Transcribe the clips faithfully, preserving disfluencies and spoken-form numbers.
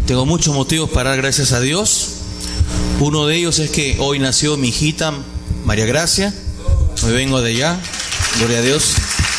Tengo muchos motivos para dar gracias a Dios. Uno de ellos es que hoy nació mi hijita María Gracia. Hoy vengo de allá, gloria a Dios.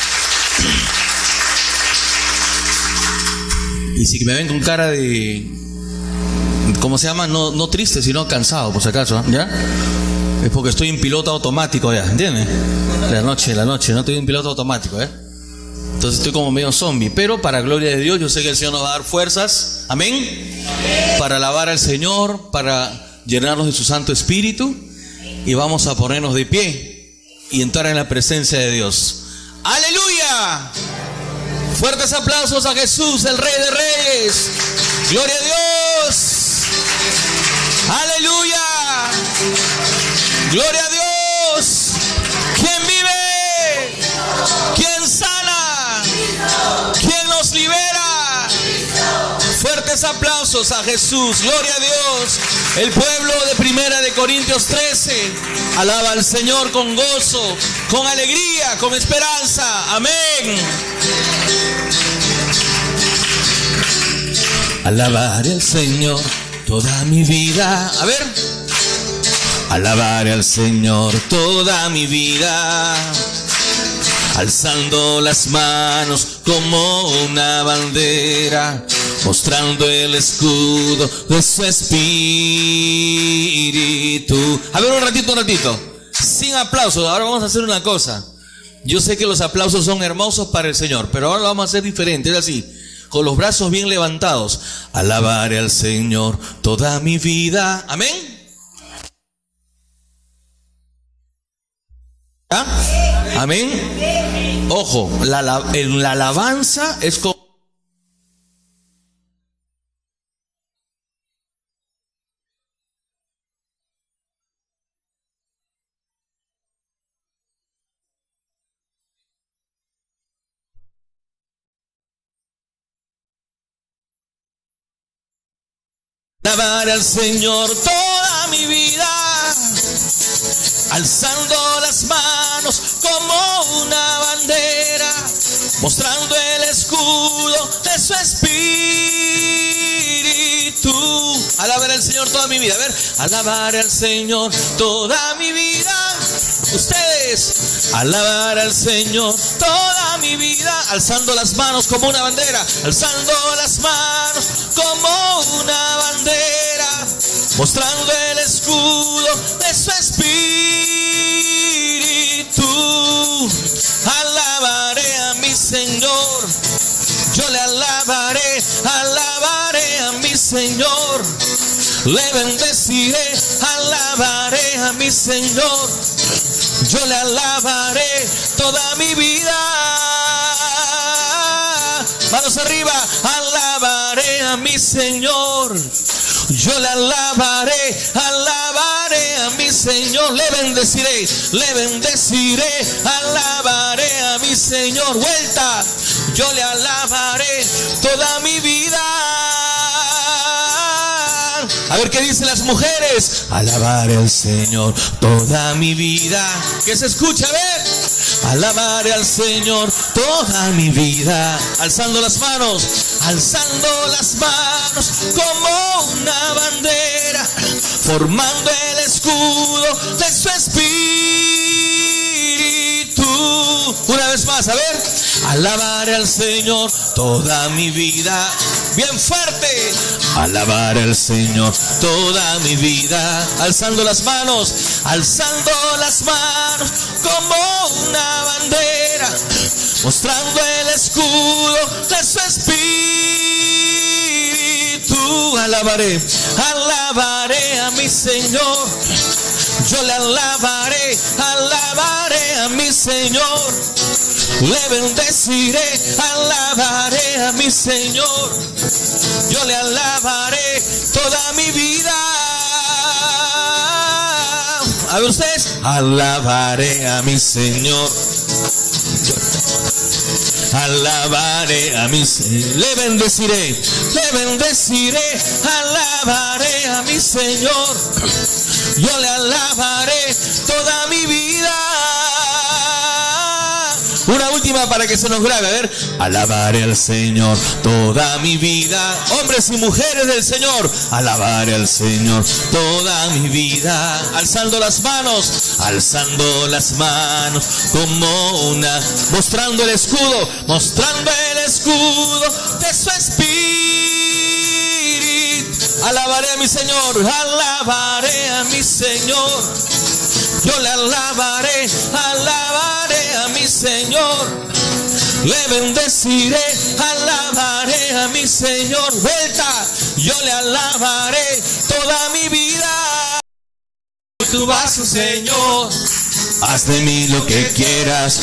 Y si me ven con cara de, ¿cómo se llama? No, no triste, sino cansado, por si acaso, ¿ya? Es porque estoy en piloto automático ya, ¿entiendes? La noche, la noche, no estoy en piloto automático, ¿eh? Entonces estoy como medio zombie, pero para gloria de Dios, yo sé que el Señor nos va a dar fuerzas, amén, amén, para alabar al Señor, para llenarnos de su Santo Espíritu, y vamos a ponernos de pie y entrar en la presencia de Dios. ¡Aleluya! Fuertes aplausos a Jesús, el Rey de Reyes. ¡Gloria a Dios! ¡Aleluya! ¡Gloria a Dios! ¿Quién vive? ¿Quién sana? ¿Quién nos libera? Fuertes aplausos a Jesús, gloria a Dios. El pueblo de Primera de Corintios trece alaba al Señor con gozo, con alegría, con esperanza. Amén. Alabaré al Señor toda mi vida. A ver. Alabaré al Señor toda mi vida, alzando las manos como una bandera, mostrando el escudo de su espíritu. A ver, un ratito, un ratito, sin aplausos. Ahora vamos a hacer una cosa. Yo sé que los aplausos son hermosos para el Señor, pero ahora lo vamos a hacer diferente. Es así, con los brazos bien levantados. Alabaré al Señor toda mi vida. Amén. ¿Ah? Amén. Ojo, la, la, en la alabanza es como alabar al Señor toda mi vida, alzando las manos como una bandera, mostrando el escudo de su espíritu. Alabaré al Señor toda mi vida. A ver, alabaré al Señor toda mi vida. Ustedes, alabar al Señor toda mi vida, alzando las manos como una bandera, alzando las manos como una bandera, mostrando el escudo de su espíritu. Alabaré a mi Señor, yo le alabaré, alabaré a mi Señor, le bendeciré, alabaré a mi Señor, yo le alabaré toda mi vida. Manos arriba, alabaré a mi Señor, yo le alabaré, alabaré a mi Señor, le bendeciré, le bendeciré, alabaré a mi Señor. Vuelta, yo le alabaré toda mi vida. A ver qué dicen las mujeres. Alabaré al Señor toda mi vida. Que se escucha, a ver. Alabaré al Señor toda mi vida, alzando las manos, alzando las manos como una bandera, formando el escudo de su espíritu. Una vez más, a ver. Alabaré al Señor toda mi vida. Bien fuerte. Alabaré al Señor toda mi vida, alzando las manos, alzando las manos como una bandera, mostrando el escudo de su espíritu. Alabaré, alabaré a mi Señor, yo le alabaré, alabaré a mi Señor, le bendeciré, alabaré a mi Señor, yo le alabaré toda mi vida. A ver ustedes. Alabaré a mi Señor, alabaré a mi Señor, le bendeciré, le bendeciré, alabaré a mi Señor, yo le alabaré toda mi vida. Una última última para que se nos grabe. A ver. Alabaré al Señor toda mi vida. Hombres y mujeres del Señor. Alabaré al Señor toda mi vida. Alzando las manos. Alzando las manos como una. Mostrando el escudo. Mostrando el escudo de su espíritu. Alabaré a mi Señor. Alabaré a mi Señor. Yo le alabaré, alabaré a mi Señor. Le bendeciré, alabaré a mi Señor. Vuelta, yo le alabaré toda mi vida. Tu vaso, Señor. Haz de mí lo que quieras.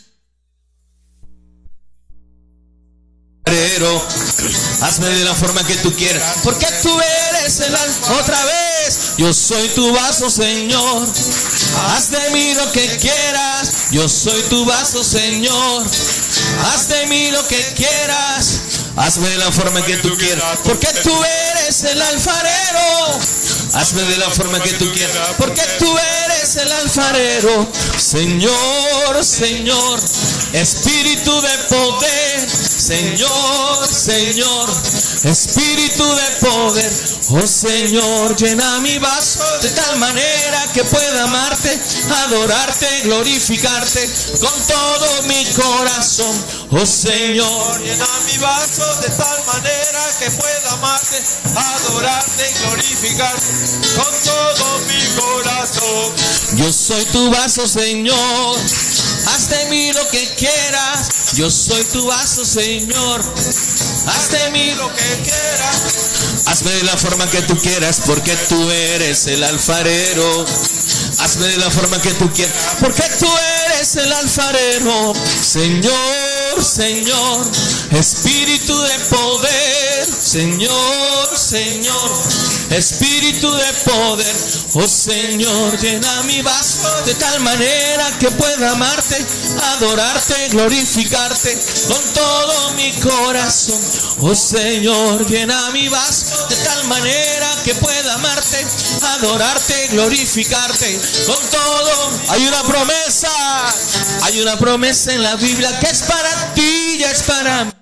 Hazme de la forma que tú quieras, porque tú eres el alfa. Otra vez, yo soy tu vaso, Señor. Haz de mí lo que quieras. Yo soy tu vaso, Señor. Haz de mí lo que quieras. Hazme de la forma que tú quieras, porque tú eres el alfarero. Hazme de la forma que tú quieras, porque tú eres el alfarero. Señor, Señor, Espíritu de poder. Señor, Señor, Espíritu de poder. Oh Señor, llena mi vaso de tal manera que pueda amarte, adorarte, glorificarte con todo mi corazón. Oh Señor, llena mi vaso de tal manera que pueda amarte, adorarte, glorificarte con todo mi corazón. Yo soy tu vaso, Señor. Haz de mí lo que quieras. Yo soy tu vaso, Señor. Haz de mí lo que quieras. Hazme de la forma que tú quieras, porque tú eres el alfarero. Hazme de la forma que tú quieras, porque tú eres el alfarero. Señor, Señor, Espíritu de poder. Señor, Señor, Espíritu de poder. Oh Señor, llena mi vaso de tal manera que pueda amarte, adorarte, glorificarte con todo mi corazón. Oh Señor, llena mi vaso de tal manera que pueda amarte, adorarte, glorificarte con todo. Hay una promesa, hay una promesa en la Biblia que es para ti y es para mí.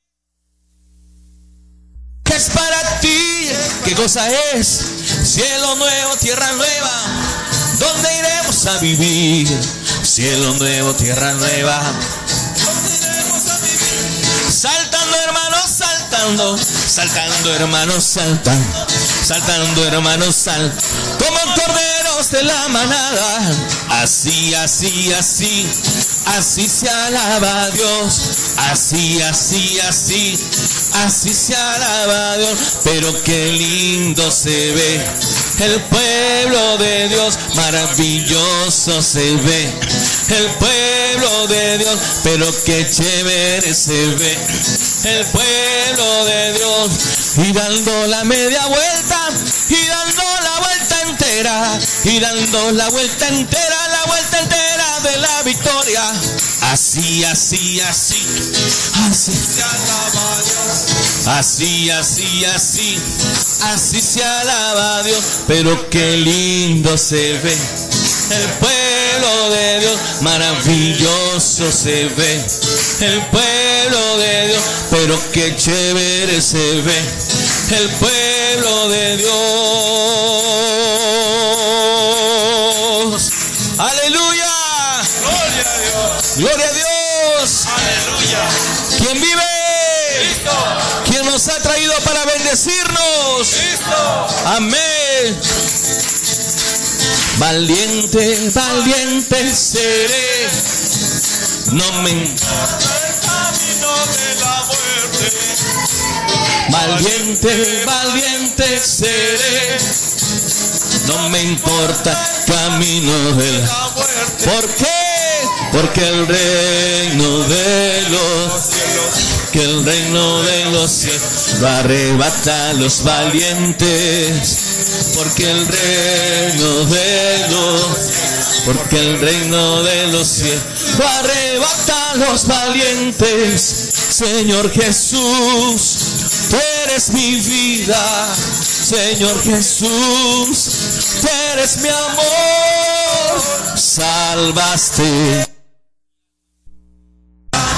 Que es para ti. ¿Qué cosa es? Cielo nuevo, tierra nueva. ¿Dónde iremos a vivir? Cielo nuevo, tierra nueva. ¿Dónde iremos a vivir? Saltando, hermanos, saltando. Saltando, hermanos, saltando. Saltando, hermanos, saltando. Como corderos de la manada. Así, así, así. Así se alaba a Dios. Así, así, así. Así se alaba a Dios. Pero qué lindo se ve el pueblo de Dios. Maravilloso se ve el pueblo de Dios. Pero qué chévere se ve el pueblo de Dios. Y dando la media vuelta, y dando la vuelta entera, y dando la vuelta entera, la vuelta entera de la victoria. Así, así, así, así se alaba a Dios. Así, así, así, así se alaba a Dios. Pero qué lindo se ve el pueblo de Dios. Maravilloso se ve el pueblo de Dios. Pero qué chévere se ve el pueblo de Dios. Aleluya. Gloria a Dios. Gloria a Dios. Aleluya. ¿Quién vive? Cristo. ¿Quién nos ha traído para bendecirnos? Cristo. Amén. Valiente, valiente seré. No me importa el camino de la muerte. Valiente, valiente seré. No me importa el camino de la muerte. ¿Por qué? Porque el reino de los cielos, que el reino de los cielos lo arrebata a los valientes. Porque el reino de los porque el reino de los cielos lo arrebata a los valientes. Señor Jesús, tú eres mi vida. Señor Jesús, tú eres mi amor. Salvaste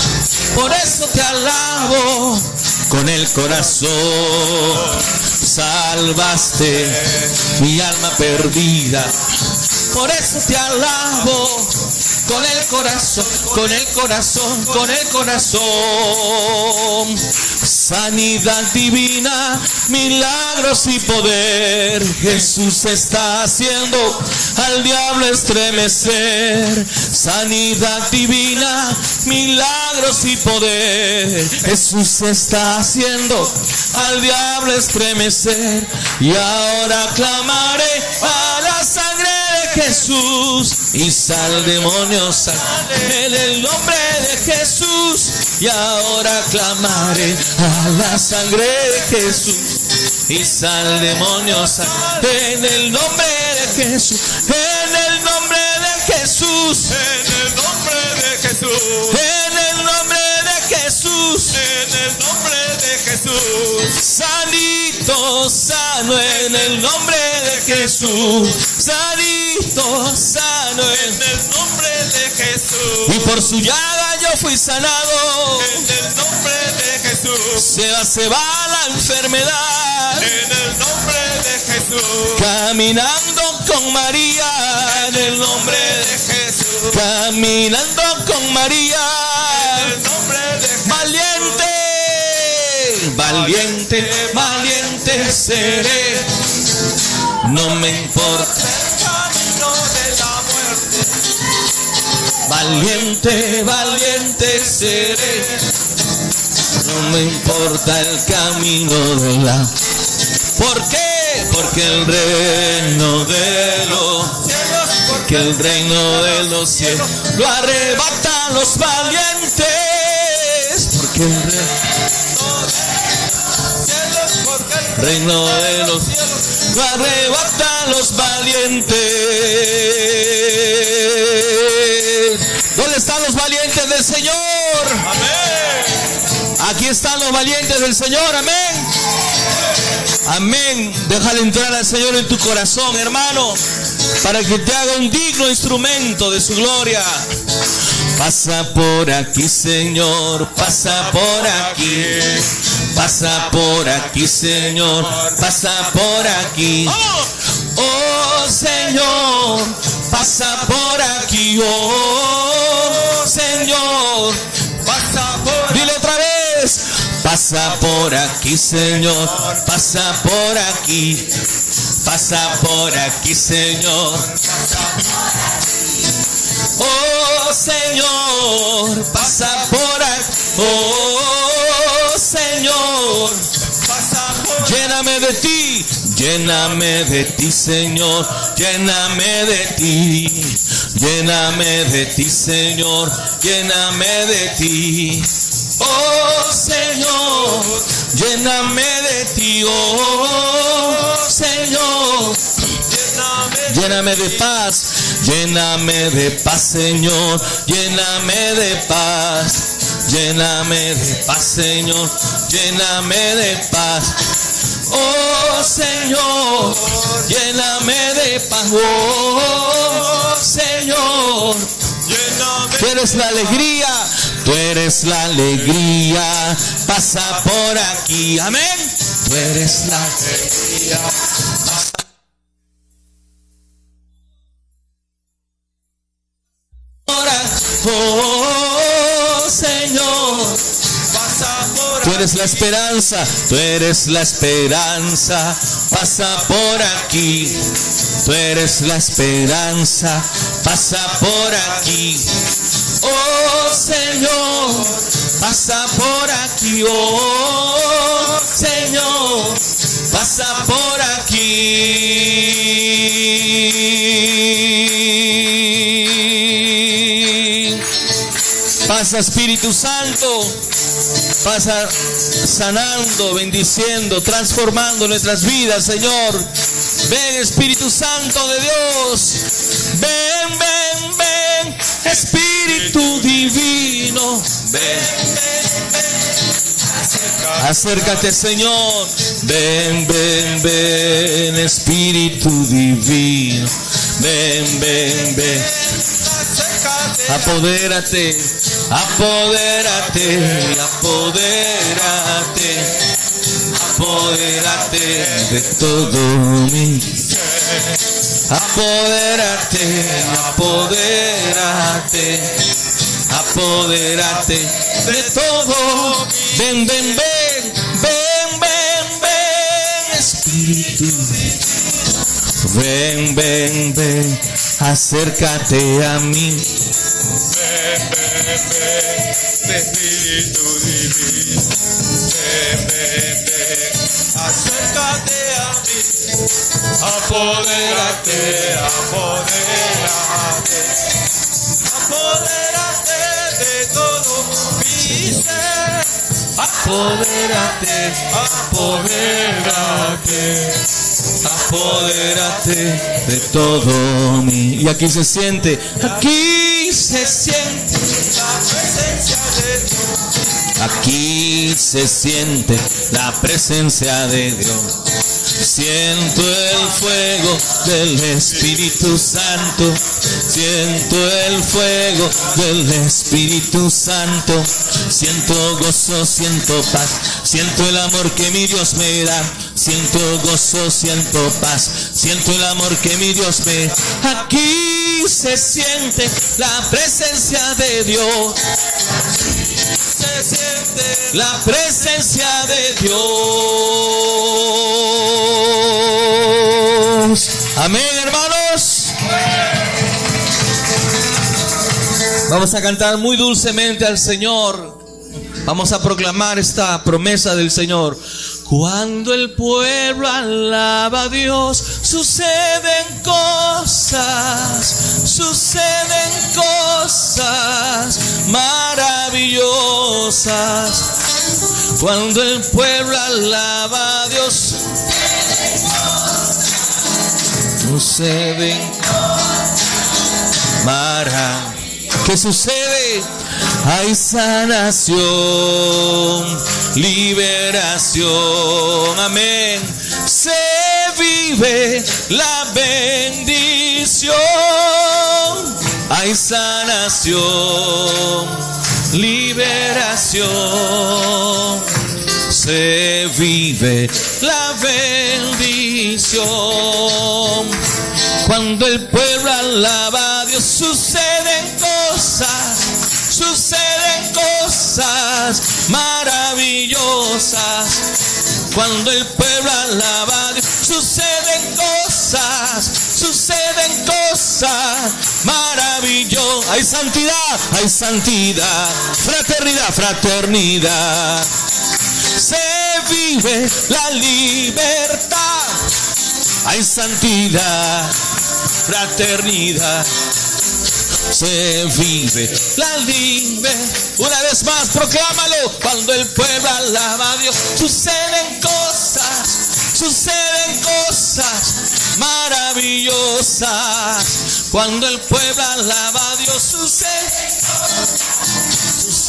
corazón. Salvaste mi alma perdida, por eso te alabo. Con el corazón, con el corazón, con el corazón. Sanidad divina, milagros y poder. Jesús está haciendo al diablo estremecer. Sanidad divina, milagros y poder. Jesús está haciendo al diablo estremecer. Y ahora clamaré a la sangre de Jesús y sal demonios en el nombre de Jesús. Y ahora clamaré a la sangre de Jesús y sal demonios en el nombre de Jesús. En el nombre de Jesús. En el nombre de Jesús. En el nombre de Jesús. En el nombre de Jesús. Sanito, sano en el nombre de Jesús. Sanito, sano en el nombre de Jesús. Y por su llaga yo fui sanado. En el nombre de Jesús. Se va, se va la enfermedad. En el nombre de Jesús. Caminando con María. En el nombre de Jesús. Caminando con María. En el nombre de Jesús. Valiente, valiente, valiente seré. No me importa el camino de la muerte. Valiente, valiente seré. No me importa el camino de la. ¿Por qué? Porque el reino de los Cielos, porque el reino de los cielos lo arrebatan los valientes. Porque el reino de los cielos lo arrebatan los valientes. ¿Dónde están los valientes del Señor? amén. Aquí están los valientes del Señor, amén. Amén. Déjale entrar al Señor en tu corazón, hermano, para que te haga un digno instrumento de su gloria. Pasa por aquí, Señor, pasa por aquí. Pasa por aquí, Señor, pasa por aquí. Oh, Señor, pasa por aquí. Oh, Señor, Pasa por dile otra vez. Pasa por aquí, Señor, pasa por aquí. Pasa por aquí, Señor. Oh, Señor, pasa por aquí. Oh, Señor, pasa por lléname de ti, lléname de ti, Señor, lléname de ti, lléname de ti, Señor, lléname de ti. Oh, Señor, lléname de ti, oh, Señor, lléname lléname de paz, lléname de paz, Señor, lléname de paz. Lléname de paz, Señor, lléname de paz. Oh, Señor, lléname de paz. Oh, Señor, lléname tú eres la alegría, tú eres la alegría. Pasa por aquí, amén. Tú eres la alegría. Oh, Señor, pasa por tú eres la esperanza, tú eres la esperanza, pasa por aquí. Tú eres la esperanza, pasa por aquí. Oh, Señor, pasa por aquí. Oh, Señor, pasa por aquí. Pasa, Espíritu Santo, pasa sanando, bendiciendo, transformando nuestras vidas, Señor. Ven, Espíritu Santo de Dios. Ven, ven, ven, Espíritu Divino. Ven, acércate, Señor. Ven, ven, ven, Espíritu Divino. Ven, ven, ven. Apodérate, apodérate, apodérate. apodérate de todo mi ser. Apodérate, apodérate, apodérate de todo. Ven, ven, ven, ven, ven, ven, Espíritu. Ven, ven, ven, acércate a mí. Ven, ven, ven, Espíritu divino. Ven, ven, ven, acércate a mí. Apodérate, apodérate, apodérate de todo mi ser. Apodérate, apodérate, apodérate de todo mi. Y aquí se siente, aquí se siente La presencia de Dios. Aquí se siente la presencia de Dios. Siento el fuego del Espíritu Santo. Siento el fuego del Espíritu Santo. Siento gozo, siento paz. Siento el amor que mi Dios me da. Siento gozo, siento paz. Siento el amor que mi Dios me da. Aquí se siente la presencia de Dios. Se siente La presencia de Dios. Amén, hermanos. Vamos a cantar muy dulcemente al Señor. Vamos a proclamar esta promesa del Señor. Cuando el pueblo alaba a Dios, suceden cosas, suceden cosas maravillosas. Cuando el pueblo alaba a Dios, suceden cosas maravillosas. ¿Qué sucede? Hay sanación, liberación, amén. Se vive la bendición. Hay sanación, liberación. Se vive la bendición. Cuando el pueblo alaba a Dios, suceden cosas, suceden cosas maravillosas. Cuando el pueblo alaba a Dios, suceden cosas, suceden cosas maravillosas. Hay santidad, hay santidad, fraternidad, fraternidad. Se vive la libertad. Hay santidad, fraternidad. Se vive la libertad. Una vez más, proclámalo. Cuando el pueblo alaba a Dios, suceden cosas, suceden cosas maravillosas. Cuando el pueblo alaba a Dios, suceden cosas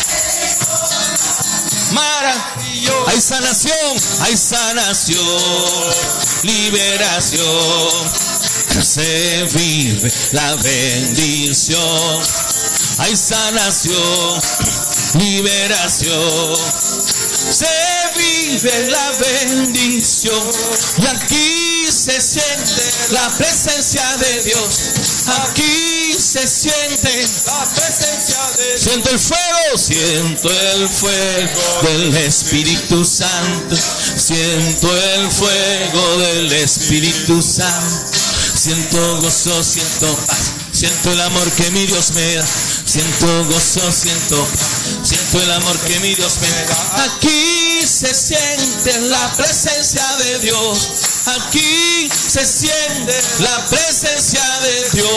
maravillosas. Hay sanación, hay sanación, liberación. Se vive la bendición. Hay sanación, liberación. Se vive la bendición. Y aquí se siente la presencia de Dios. Aquí se siente la presencia de Dios. Siento el fuego, siento el fuego del Espíritu Santo. Siento el fuego del Espíritu Santo. Siento gozo, siento paz. Siento el amor que mi Dios me da. Siento gozo, siento paz. Siento el amor que mi Dios me da. Aquí se siente la presencia de Dios. Aquí se siente la presencia de Dios.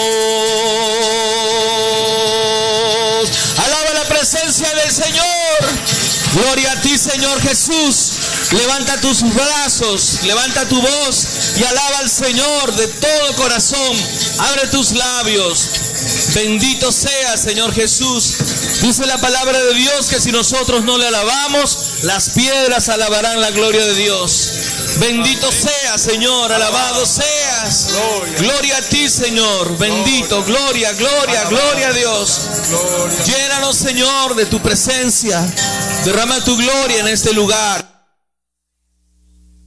Alaba la presencia del Señor. Gloria a ti, Señor Jesús. Levanta tus brazos, levanta tu voz y alaba al Señor de todo corazón. Abre tus labios. Bendito sea, Señor Jesús. Dice la palabra de Dios que si nosotros no le alabamos, las piedras alabarán la gloria de Dios. Bendito sea, Señor, alabado seas. Gloria a ti, Señor. Bendito, gloria, gloria, gloria a Dios. Llénanos, Señor, de tu presencia. Derrama tu gloria en este lugar.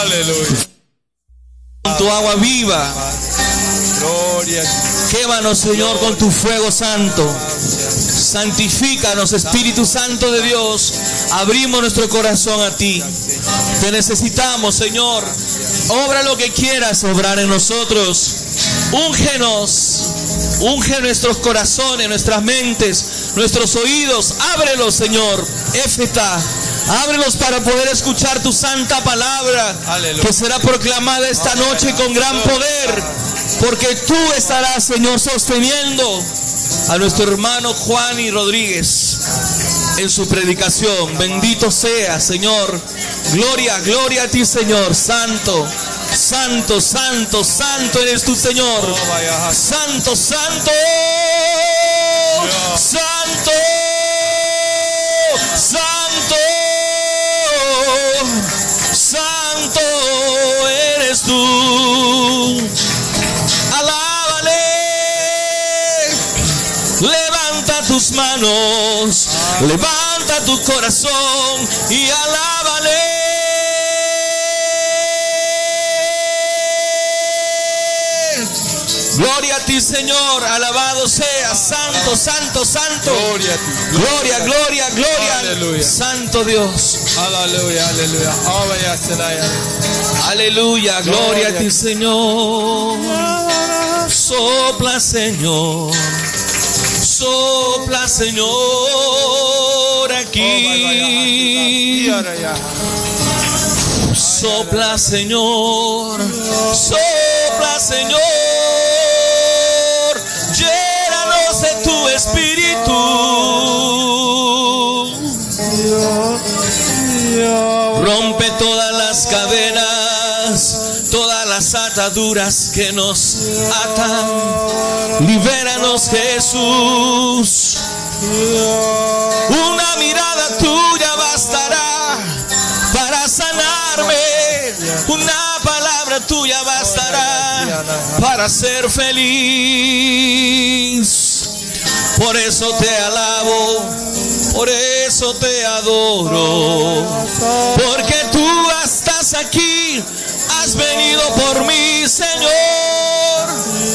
Aleluya. Con tu agua viva. Gloria. Quémanos, Señor, con tu fuego santo. Santifícanos, Espíritu Santo de Dios. Abrimos nuestro corazón a ti. Te necesitamos, Señor. Obra lo que quieras obrar en nosotros. Úngenos. Unge nuestros corazones, nuestras mentes, nuestros oídos. Ábrelos, Señor. Éfeta. Ábrelos para poder escuchar tu santa palabra. Aleluya. Que será proclamada esta noche con gran poder. Porque tú estarás, Señor, sosteniendo a nuestro hermano Juan y Rodríguez en su predicación. Bendito sea, Señor. Gloria, gloria a ti, Señor. Santo, santo, santo, santo eres tú, Señor. Santo, santo, santo, santo, santo eres tú. Alábale. Levanta tus manos, levanta tu corazón y alábale. Gloria a ti, Señor, alabado sea, santo, santo, santo. Gloria a ti. Gloria, gloria, gloria. Aleluya. Santo Dios. Aleluya, aleluya. Aleluya, gloria a ti, Señor. Sopla, Señor. Sopla, Señor, aquí. Sopla, Señor. Sopla, Señor. Llénanos de tu espíritu. Rompe todas las cadenas, todas las ataduras que nos atan. Libéranos, Jesús. Una mirada tuya bastará para sanarme. Una palabra tuya bastará para ser feliz. Por eso te alabo, por eso te adoro, porque tú estás aquí, has venido por mí, Señor.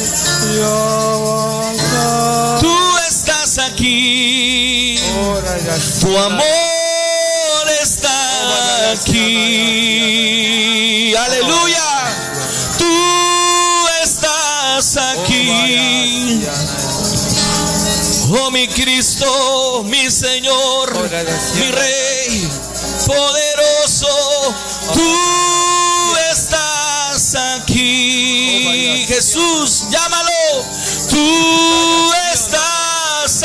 Tú estás aquí, tu amor está aquí. Aleluya, tú estás aquí. Oh, mi Cristo, mi Señor, mi Rey poderoso, tú estás aquí. Jesús, llámalo, tú estás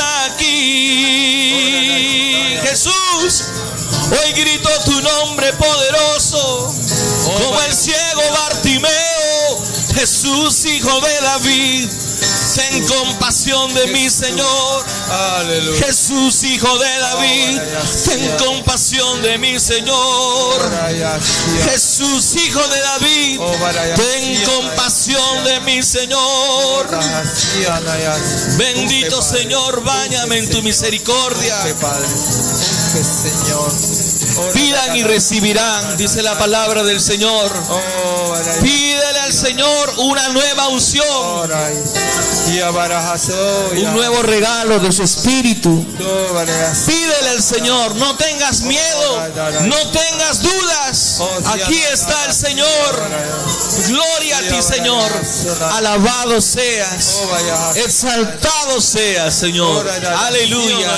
aquí. Jesús, hoy grito tu nombre poderoso, como el ciego Bartimeo. Jesús, hijo de David, ten compasión de mí, Señor. Aleluya. Jesús, hijo de David, ten compasión de mí, Señor. Jesús, hijo de David, ten compasión de mí, Señor. Bendito Señor, báñame en tu misericordia. Pidan y recibirán, dice la palabra del Señor. Pídele al Señor una nueva unción, un nuevo regalo de su espíritu. Pídele al Señor, no tengas miedo, no tengas dudas. Aquí está el Señor. Gloria a ti, Señor. Alabado seas, exaltado seas, Señor. Aleluya.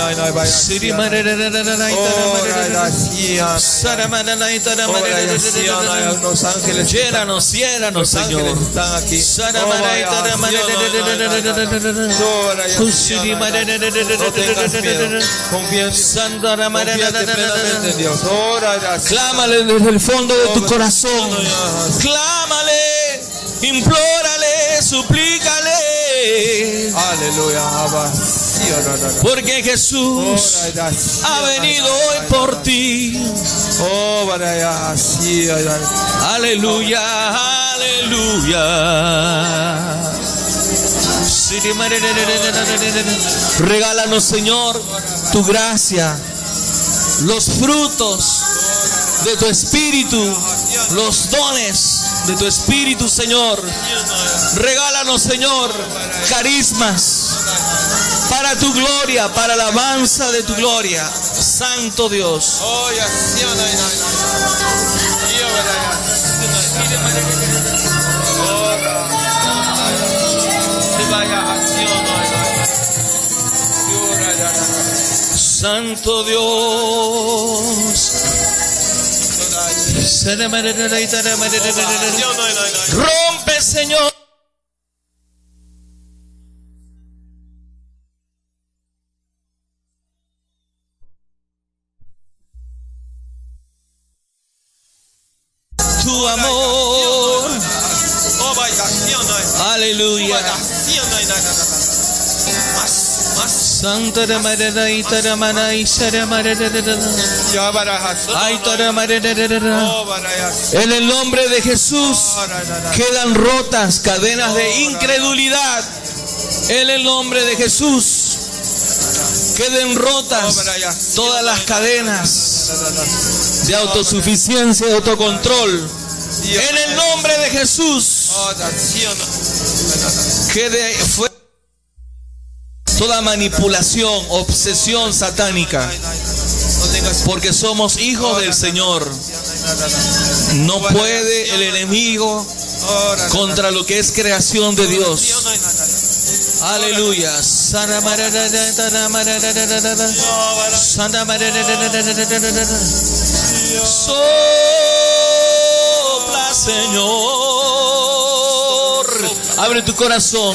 Llénanos, llénanos, Señor. Están aquí. Clámale desde el fondo de tu corazón. Clámale, implórale, suplícale. Aleluya. Porque Jesús ha venido hoy por ti. Aleluya, aleluya. Regálanos, Señor, tu gracia, los frutos de tu espíritu los dones de tu Espíritu, Señor. Regálanos, Señor, carismas para tu gloria, para la alabanza de tu gloria. Santo Dios. Santo Dios. Rompe, Señor. Tu amor. Aleluya. Santa de Madera y Taramana y Saramara. En el nombre de Jesús quedan rotas cadenas de incredulidad. En el nombre de Jesús queden rotas todas las cadenas de autosuficiencia y autocontrol. En el nombre de Jesús quede fuera toda manipulación, obsesión satánica, porque somos hijos del Señor. No puede el enemigo contra lo que es creación de Dios. Aleluya. Sopla, Señor. Abre tu corazón.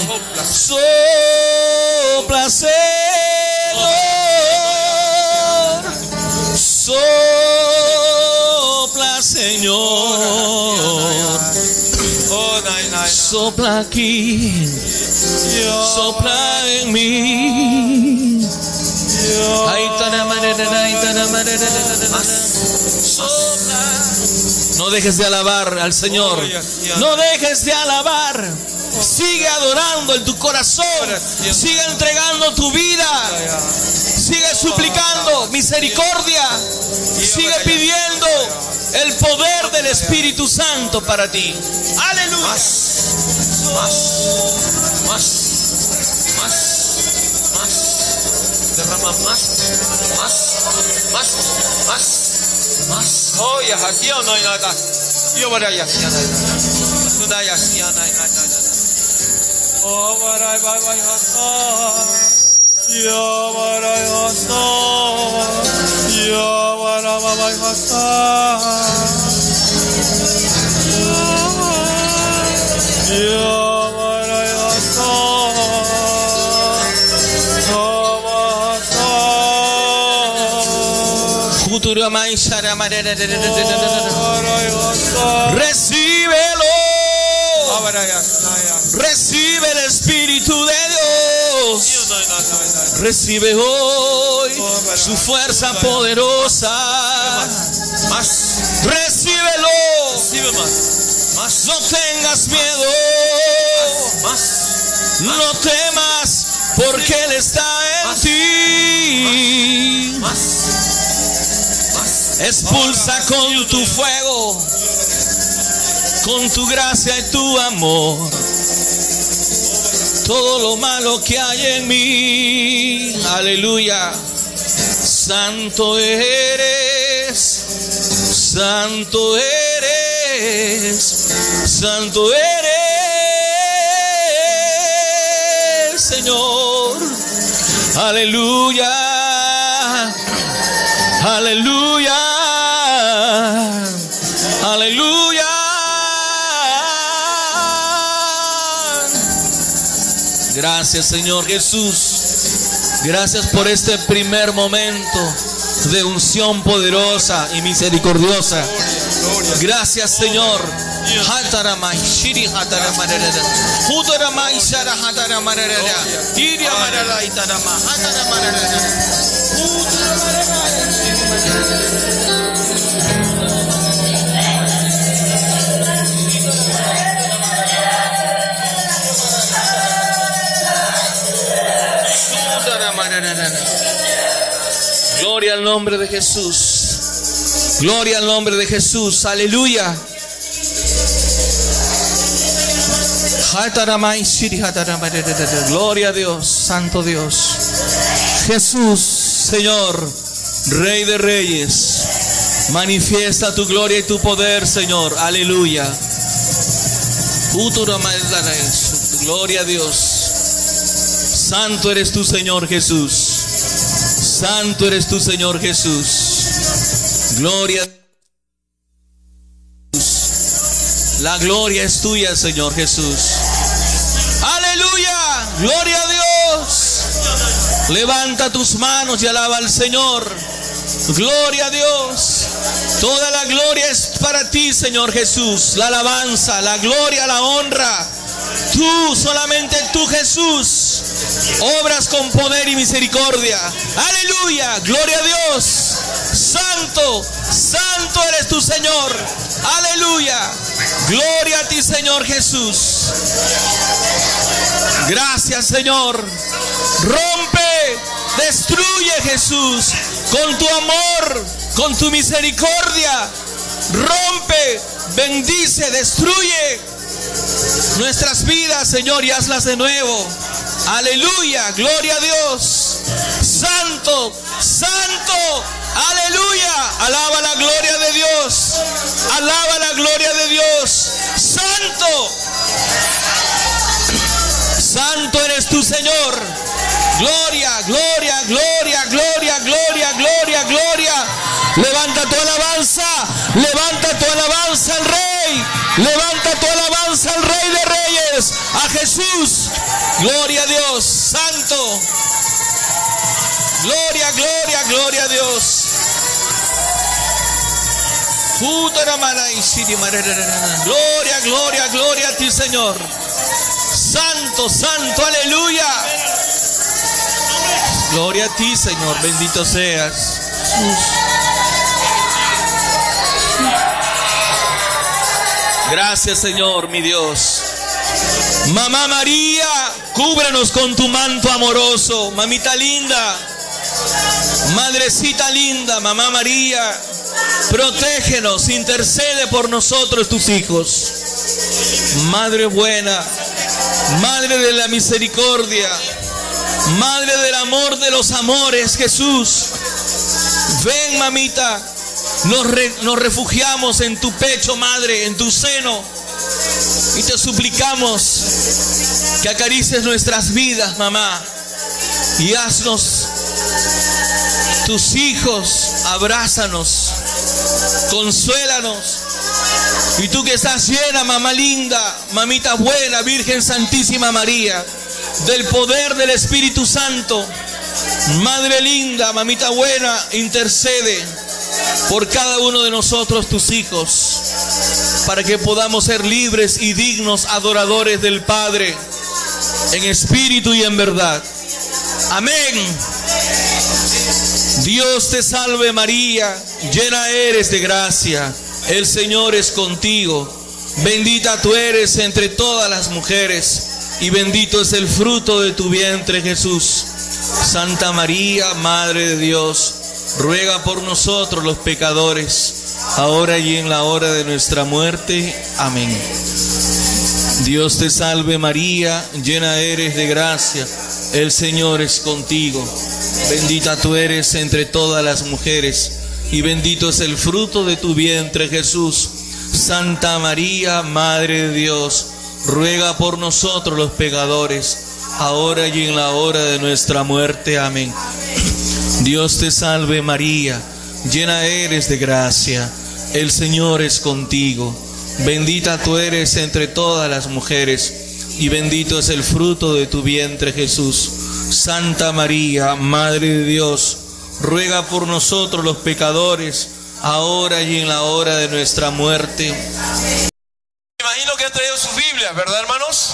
Sopla, Señor. Sopla, Señor. Sopla aquí. Sopla en mí. Sopla. No dejes de alabar al Señor. No dejes de alabar. Sigue adorando en tu corazón. Sigue entregando tu vida. Sigue suplicando misericordia. Sigue pidiendo el poder del Espíritu Santo para ti. Aleluya. Más, más, más, más, más. Derrama más, más, más, más, más. Oh, ya hacía no hay nada. Yo voy a hacía nada. No hay hacía nada. Oh, barai barai hasa. Yo barai hasa. Yo barai barai hasa. Yo barai hasa. Futuro mai shara marere. Recíbelo. Recibe el Espíritu de Dios. Recibe hoy su fuerza poderosa. Recíbelo. No tengas miedo. No temas, porque Él está en ti. Expulsa con tu fuego, con tu gracia y tu amor, todo lo malo que hay en mí. Aleluya. Santo eres, santo eres, santo eres, Señor. Aleluya, aleluya, aleluya. Gracias, Señor Jesús. Gracias por este primer momento de unción poderosa y misericordiosa. Gracias, Señor. Gloria al nombre de Jesús. Gloria al nombre de Jesús. Aleluya. Gloria a Dios, Santo Dios. Jesús, Señor, Rey de Reyes, manifiesta tu gloria y tu poder, Señor. Aleluya. Gloria a Dios. Santo eres tú, Señor Jesús. Santo eres tú, Señor Jesús. Gloria a Dios. La gloria es tuya, Señor Jesús. Aleluya. Gloria a Dios. Levanta tus manos y alaba al Señor. Gloria a Dios. Toda la gloria es para ti, Señor Jesús. La alabanza, la gloria, la honra. Tú, solamente tú, Jesús, obras con poder y misericordia. Aleluya. Gloria a Dios. Santo, santo eres tu Señor. Aleluya. Gloria a ti, Señor Jesús. Gracias, Señor. Rompe, destruye, Jesús, con tu amor, con tu misericordia. Rompe, bendice, destruye nuestras vidas, Señor, y hazlas de nuevo. Aleluya. Gloria a Dios. Santo, santo. Aleluya. Alaba la gloria de Dios. Alaba la gloria de Dios. Santo. Santo eres tú, Señor. Gloria, gloria, gloria, gloria, gloria, gloria, gloria. Levanta tu alabanza. Levanta tu alabanza al Rey. Levanta tu alabanza al Rey de Reyes. A Jesús. Gloria a Dios. Santo. Gloria, gloria, gloria a Dios. Gloria, gloria, gloria a ti, Señor. Santo, santo, aleluya. Gloria a ti, Señor. Bendito seas, Jesús. Gracias, Señor, mi Dios. Mamá María, cúbranos con tu manto amoroso. Mamita linda, madrecita linda, Mamá María, protégenos, intercede por nosotros, tus hijos. Madre buena, Madre de la misericordia, Madre del amor de los amores, Jesús. Ven, mamita, nos, re, nos refugiamos en tu pecho, Madre, en tu seno, y te suplicamos que acaricies nuestras vidas, mamá, y haznos tus hijos. Abrázanos, consuélanos. Y tú que estás llena, mamá linda, mamita buena, Virgen Santísima María, del poder del Espíritu Santo, Madre linda, mamita buena, intercede por cada uno de nosotros, tus hijos, para que podamos ser libres y dignos adoradores del Padre, en espíritu y en verdad. Amén. Dios te salve María, llena eres de gracia, el Señor es contigo. Bendita tú eres entre todas las mujeres, y bendito es el fruto de tu vientre, Jesús. Santa María, Madre de Dios, ruega por nosotros los pecadores, ahora y en la hora de nuestra muerte. Amén. Dios te salve María, llena eres de gracia, el Señor es contigo. Bendita tú eres entre todas las mujeres, y bendito es el fruto de tu vientre, Jesús. Santa María, Madre de Dios, ruega por nosotros los pecadores, ahora y en la hora de nuestra muerte. Amén. Dios te salve María, llena eres de gracia, el Señor es contigo. Bendita tú eres entre todas las mujeres, y bendito es el fruto de tu vientre, Jesús. Santa María, Madre de Dios, ruega por nosotros los pecadores, ahora y en la hora de nuestra muerte. Me imagino que han traído sus Biblias, ¿verdad, hermanos?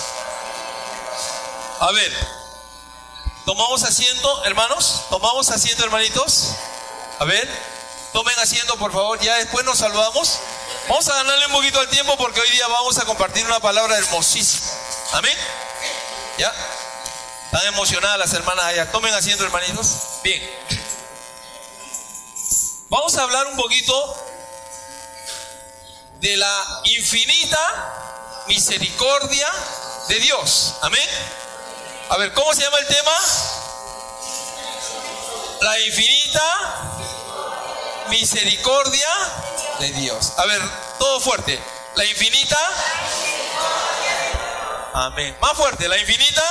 A ver, tomamos asiento, hermanos. Tomamos asiento, hermanitos. A ver, tomen asiento, por favor. Ya después nos saludamos. Vamos a ganarle un poquito al tiempo porque hoy día vamos a compartir una palabra hermosísima. Amén. ¿Ya? Están emocionadas las hermanas allá. Tomen asiento, hermanitos. Bien. Vamos a hablar un poquito de la infinita misericordia de Dios. Amén. A ver, ¿cómo se llama el tema? La infinita misericordia de Dios. A ver, todo fuerte. La infinita. Amén. Más fuerte, la infinita.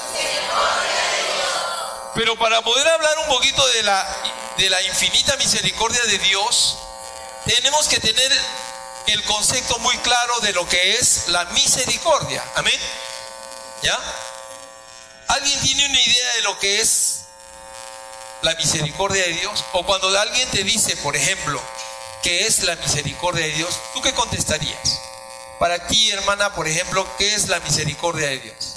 Pero para poder hablar un poquito de la, de la infinita misericordia de Dios, tenemos que tener el concepto muy claro de lo que es la misericordia. Amén. ¿Ya? ¿Alguien tiene una idea de lo que es la misericordia de Dios? O cuando alguien te dice, por ejemplo, ¿qué es la misericordia de Dios? ¿Tú qué contestarías? Para ti, hermana, por ejemplo, ¿qué es la misericordia de Dios?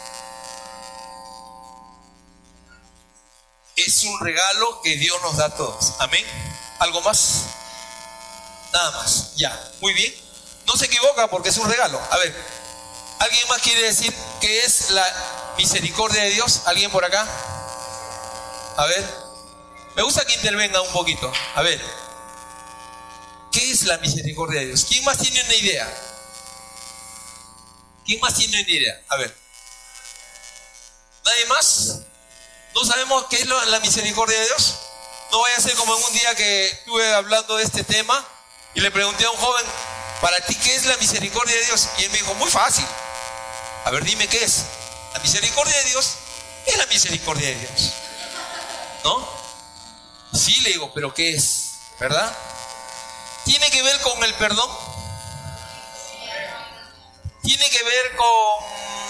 Es un regalo que Dios nos da a todos. Amén. ¿Algo más? Nada más. Ya. Muy bien. No se equivoca porque es un regalo. A ver, ¿alguien más quiere decir qué es la misericordia de Dios? ¿Alguien por acá? A ver. Me gusta que intervenga un poquito. A ver. ¿Qué es la misericordia de Dios? ¿Quién más tiene una idea? ¿Quién más tiene una idea? A ver. ¿Nadie más? ¿No sabemos qué es la misericordia de Dios? No vaya a ser como en un día que estuve hablando de este tema y le pregunté a un joven, ¿para ti qué es la misericordia de Dios? Y él me dijo, muy fácil. A ver, dime qué es. La misericordia de Dios es la misericordia de Dios. ¿No? Sí, le digo, pero ¿qué es? ¿Verdad? ¿Tiene que ver con el perdón? ¿Tiene que ver con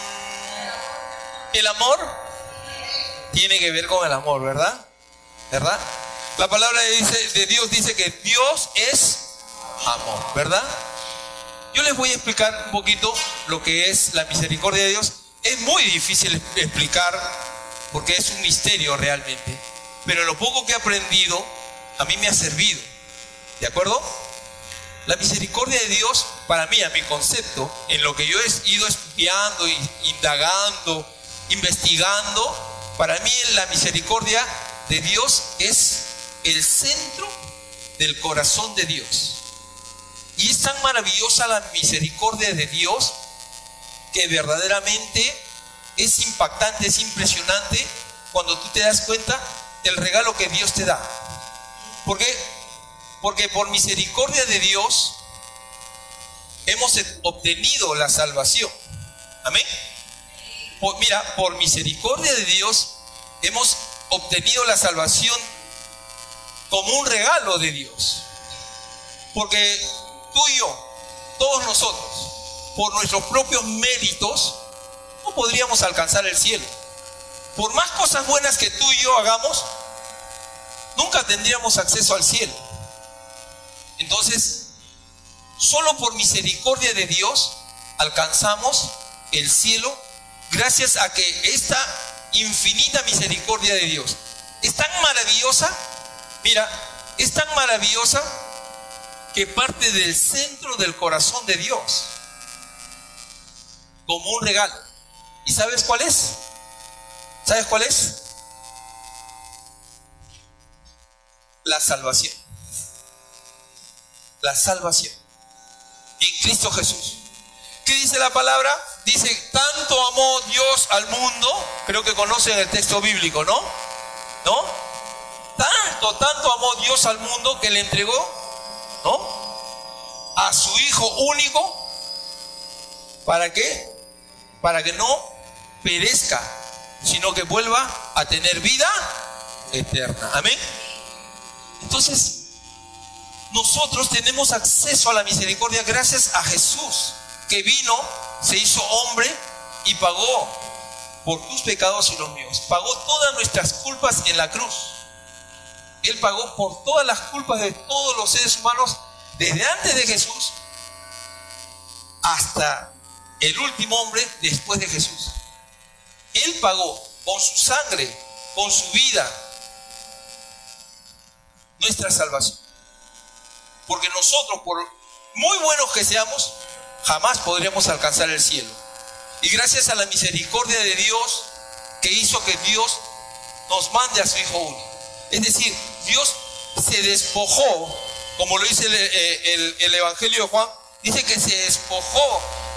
el amor? Tiene que ver con el amor, ¿verdad? ¿Verdad? La palabra de, dice, de Dios dice que Dios es amor, ¿verdad? Yo les voy a explicar un poquito lo que es la misericordia de Dios. Es muy difícil explicar porque es un misterio realmente. Pero lo poco que he aprendido a mí me ha servido. ¿De acuerdo? La misericordia de Dios, para mí, a mi concepto, en lo que yo he ido estudiando, indagando, investigando, para mí la misericordia de Dios es el centro del corazón de Dios. Y es tan maravillosa la misericordia de Dios que verdaderamente es impactante, es impresionante cuando tú te das cuenta del regalo que Dios te da. ¿Por qué? Porque por misericordia de Dios hemos obtenido la salvación. Amén. Por, mira, por misericordia de Dios hemos obtenido la salvación como un regalo de Dios. Porque tú y yo, todos nosotros, por nuestros propios méritos, no podríamos alcanzar el cielo. Por más cosas buenas que tú y yo hagamos, nunca tendríamos acceso al cielo. Entonces, solo por misericordia de Dios alcanzamos el cielo, gracias a que esta infinita misericordia de Dios es tan maravillosa. Mira, es tan maravillosa que parte del centro del corazón de Dios como un regalo. ¿Y sabes cuál es? ¿Sabes cuál es? La salvación. La salvación en Cristo Jesús. ¿Qué dice la palabra? Dice, tanto amó Dios al mundo. Creo que conocen el texto bíblico, ¿no? ¿No? Tanto, tanto amó Dios al mundo que le entregó, ¿no?, a su Hijo único. ¿Para qué? Para que no perezca, sino que vuelva a tener vida eterna. Amén. Entonces, nosotros tenemos acceso a la misericordia gracias a Jesús, que vino, se hizo hombre y pagó por tus pecados y los míos. Pagó todas nuestras culpas en la cruz. Él pagó por todas las culpas de todos los seres humanos, desde antes de Jesús hasta el último hombre después de Jesús. Él pagó con su sangre, con su vida, nuestra salvación. Porque nosotros, por muy buenos que seamos, jamás podremos alcanzar el cielo. Y gracias a la misericordia de Dios, que hizo que Dios nos mande a su Hijo único. Es decir, Dios se despojó, como lo dice el, el, el Evangelio de Juan, dice que se despojó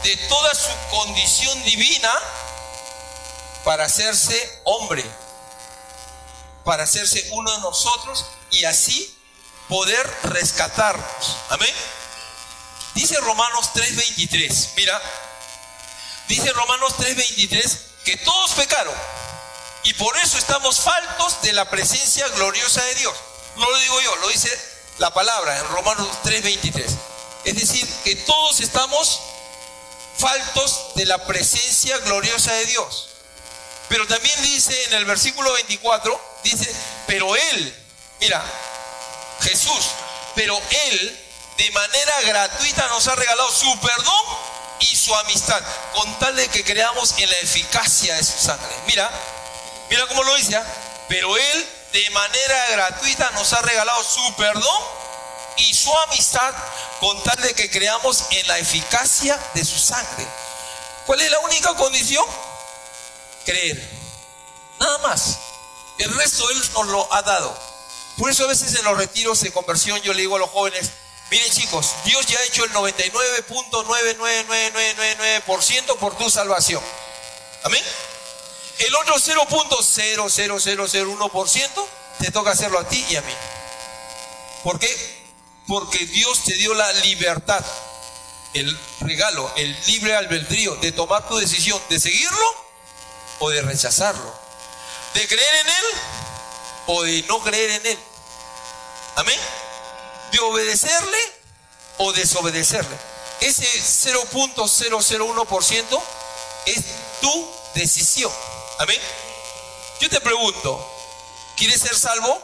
de toda su condición divina para hacerse hombre, para hacerse uno de nosotros y así poder rescatarnos. Amén. Dice Romanos tres veintitrés, mira, dice Romanos tres veintitrés que todos pecaron y por eso estamos faltos de la presencia gloriosa de Dios. No lo digo yo, lo dice la palabra en Romanos tres veintitrés. Es decir, que todos estamos faltos de la presencia gloriosa de Dios. Pero también dice en el versículo veinticuatro, dice, pero Él, mira, Jesús, pero Él de manera gratuita nos ha regalado su perdón y su amistad, con tal de que creamos en la eficacia de su sangre. Mira, mira cómo lo dice, ¿eh? Pero Él de manera gratuita nos ha regalado su perdón y su amistad, con tal de que creamos en la eficacia de su sangre. ¿Cuál es la única condición? Creer. Nada más. El resto Él nos lo ha dado. Por eso a veces en los retiros de conversión yo le digo a los jóvenes, miren chicos, Dios ya ha hecho el noventa y nueve punto nueve nueve nueve nueve nueve nueve por ciento por tu salvación. Amén. El otro cero punto cero cero cero cero uno por ciento te toca hacerlo a ti y a mí. ¿Por qué? Porque Dios te dio la libertad, el regalo, el libre albedrío de tomar tu decisión de seguirlo o de rechazarlo, de creer en Él o de no creer en Él. Amén. De obedecerle o desobedecerle. Ese cero punto cero cero uno por ciento es tu decisión. Amén. Yo te pregunto, ¿quieres ser salvo?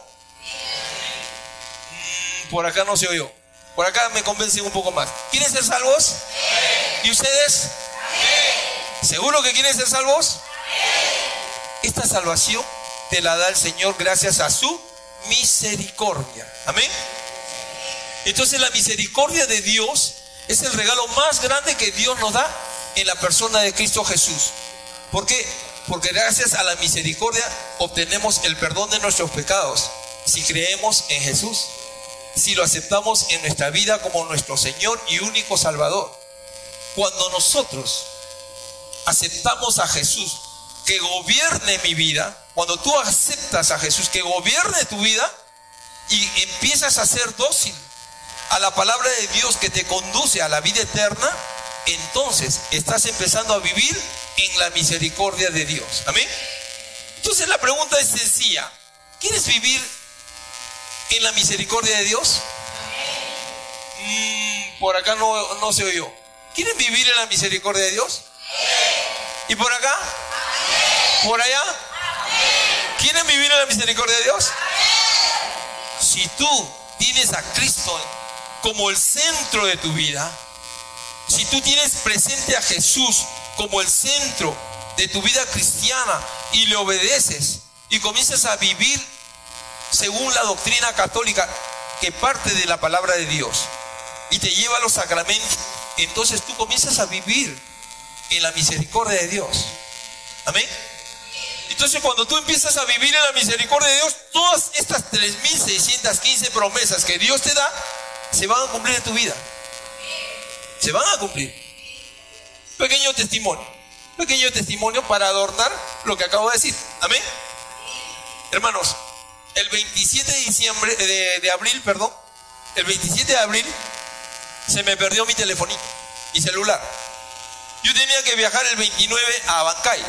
Mm, por acá no se oyó. Por acá me convencen un poco más. ¿Quieren ser salvos? ¿Y ustedes? ¿Seguro que quieren ser salvos? Esta salvación te la da el Señor gracias a su misericordia. Amén. Entonces la misericordia de Dios es el regalo más grande que Dios nos da en la persona de Cristo Jesús. ¿Por qué? Porque gracias a la misericordia obtenemos el perdón de nuestros pecados si creemos en Jesús, si lo aceptamos en nuestra vida como nuestro Señor y único Salvador. Cuando nosotros aceptamos a Jesús que gobierne mi vida, cuando tú aceptas a Jesús que gobierne tu vida y empiezas a ser dócil a la palabra de Dios que te conduce a la vida eterna, entonces estás empezando a vivir en la misericordia de Dios. Amén. Entonces la pregunta es sencilla: ¿quieres vivir en la misericordia de Dios? Mm, por acá no, no se oyó. ¿Quieren vivir en la misericordia de Dios? ¿Y por acá? ¿Por allá? ¿Quieren vivir en la misericordia de Dios? Si tú tienes a Cristo como el centro de tu vida, si tú tienes presente a Jesús como el centro de tu vida cristiana y le obedeces y comienzas a vivir según la doctrina católica que parte de la palabra de Dios y te lleva a los sacramentos, entonces tú comienzas a vivir en la misericordia de Dios. Amén. Entonces cuando tú empiezas a vivir en la misericordia de Dios, todas estas tres mil seiscientas quince promesas que Dios te da se van a cumplir en tu vida. Se van a cumplir. Pequeño testimonio. Pequeño testimonio para adornar lo que acabo de decir. Amén. Hermanos, el veintisiete de diciembre, de, de abril, perdón, el veintisiete de abril se me perdió mi telefonito, mi celular. Yo tenía que viajar el veintinueve a Abancay.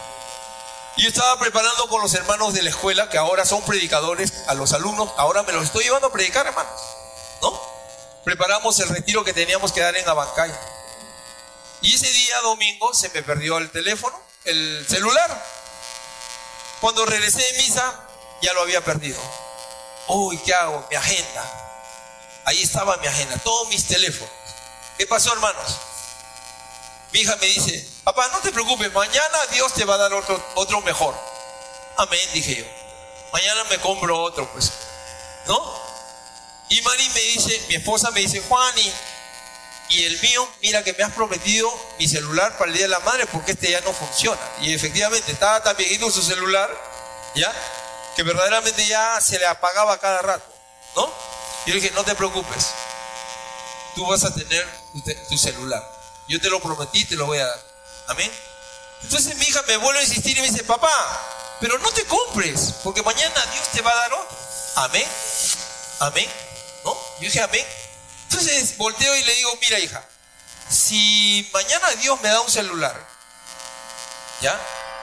Y yo estaba preparando con los hermanos de la escuela, que ahora son predicadores, a los alumnos. Ahora me los estoy llevando a predicar, hermanos, ¿no? Preparamos el retiro que teníamos que dar en Abancay. Y ese día, domingo, se me perdió el teléfono, el celular. Cuando regresé de misa, ya lo había perdido. Uy, ¿qué hago? Mi agenda. Ahí estaba mi agenda, todos mis teléfonos. ¿Qué pasó, hermanos? Mi hija me dice: papá, no te preocupes, mañana Dios te va a dar otro, otro mejor. Amén, dije yo. Mañana me compro otro, pues, ¿no? Y Mari me dice, mi esposa me dice: Juan, y, y el mío, mira que me has prometido mi celular para el Día de la Madre, porque este ya no funciona. Y efectivamente, estaba tan viejito su celular, ¿ya?, que verdaderamente ya se le apagaba cada rato, ¿no? Y yo le dije: no te preocupes, tú vas a tener tu, tu celular. Yo te lo prometí, te lo voy a dar. Amén. Entonces mi hija me vuelve a insistir y me dice, papá, pero no te compres, porque mañana Dios te va a dar otro. Amén. Amén. ¿No? Yo dije amén. Entonces volteo y le digo, mira hija, si mañana Dios me da un celular, ¿ya?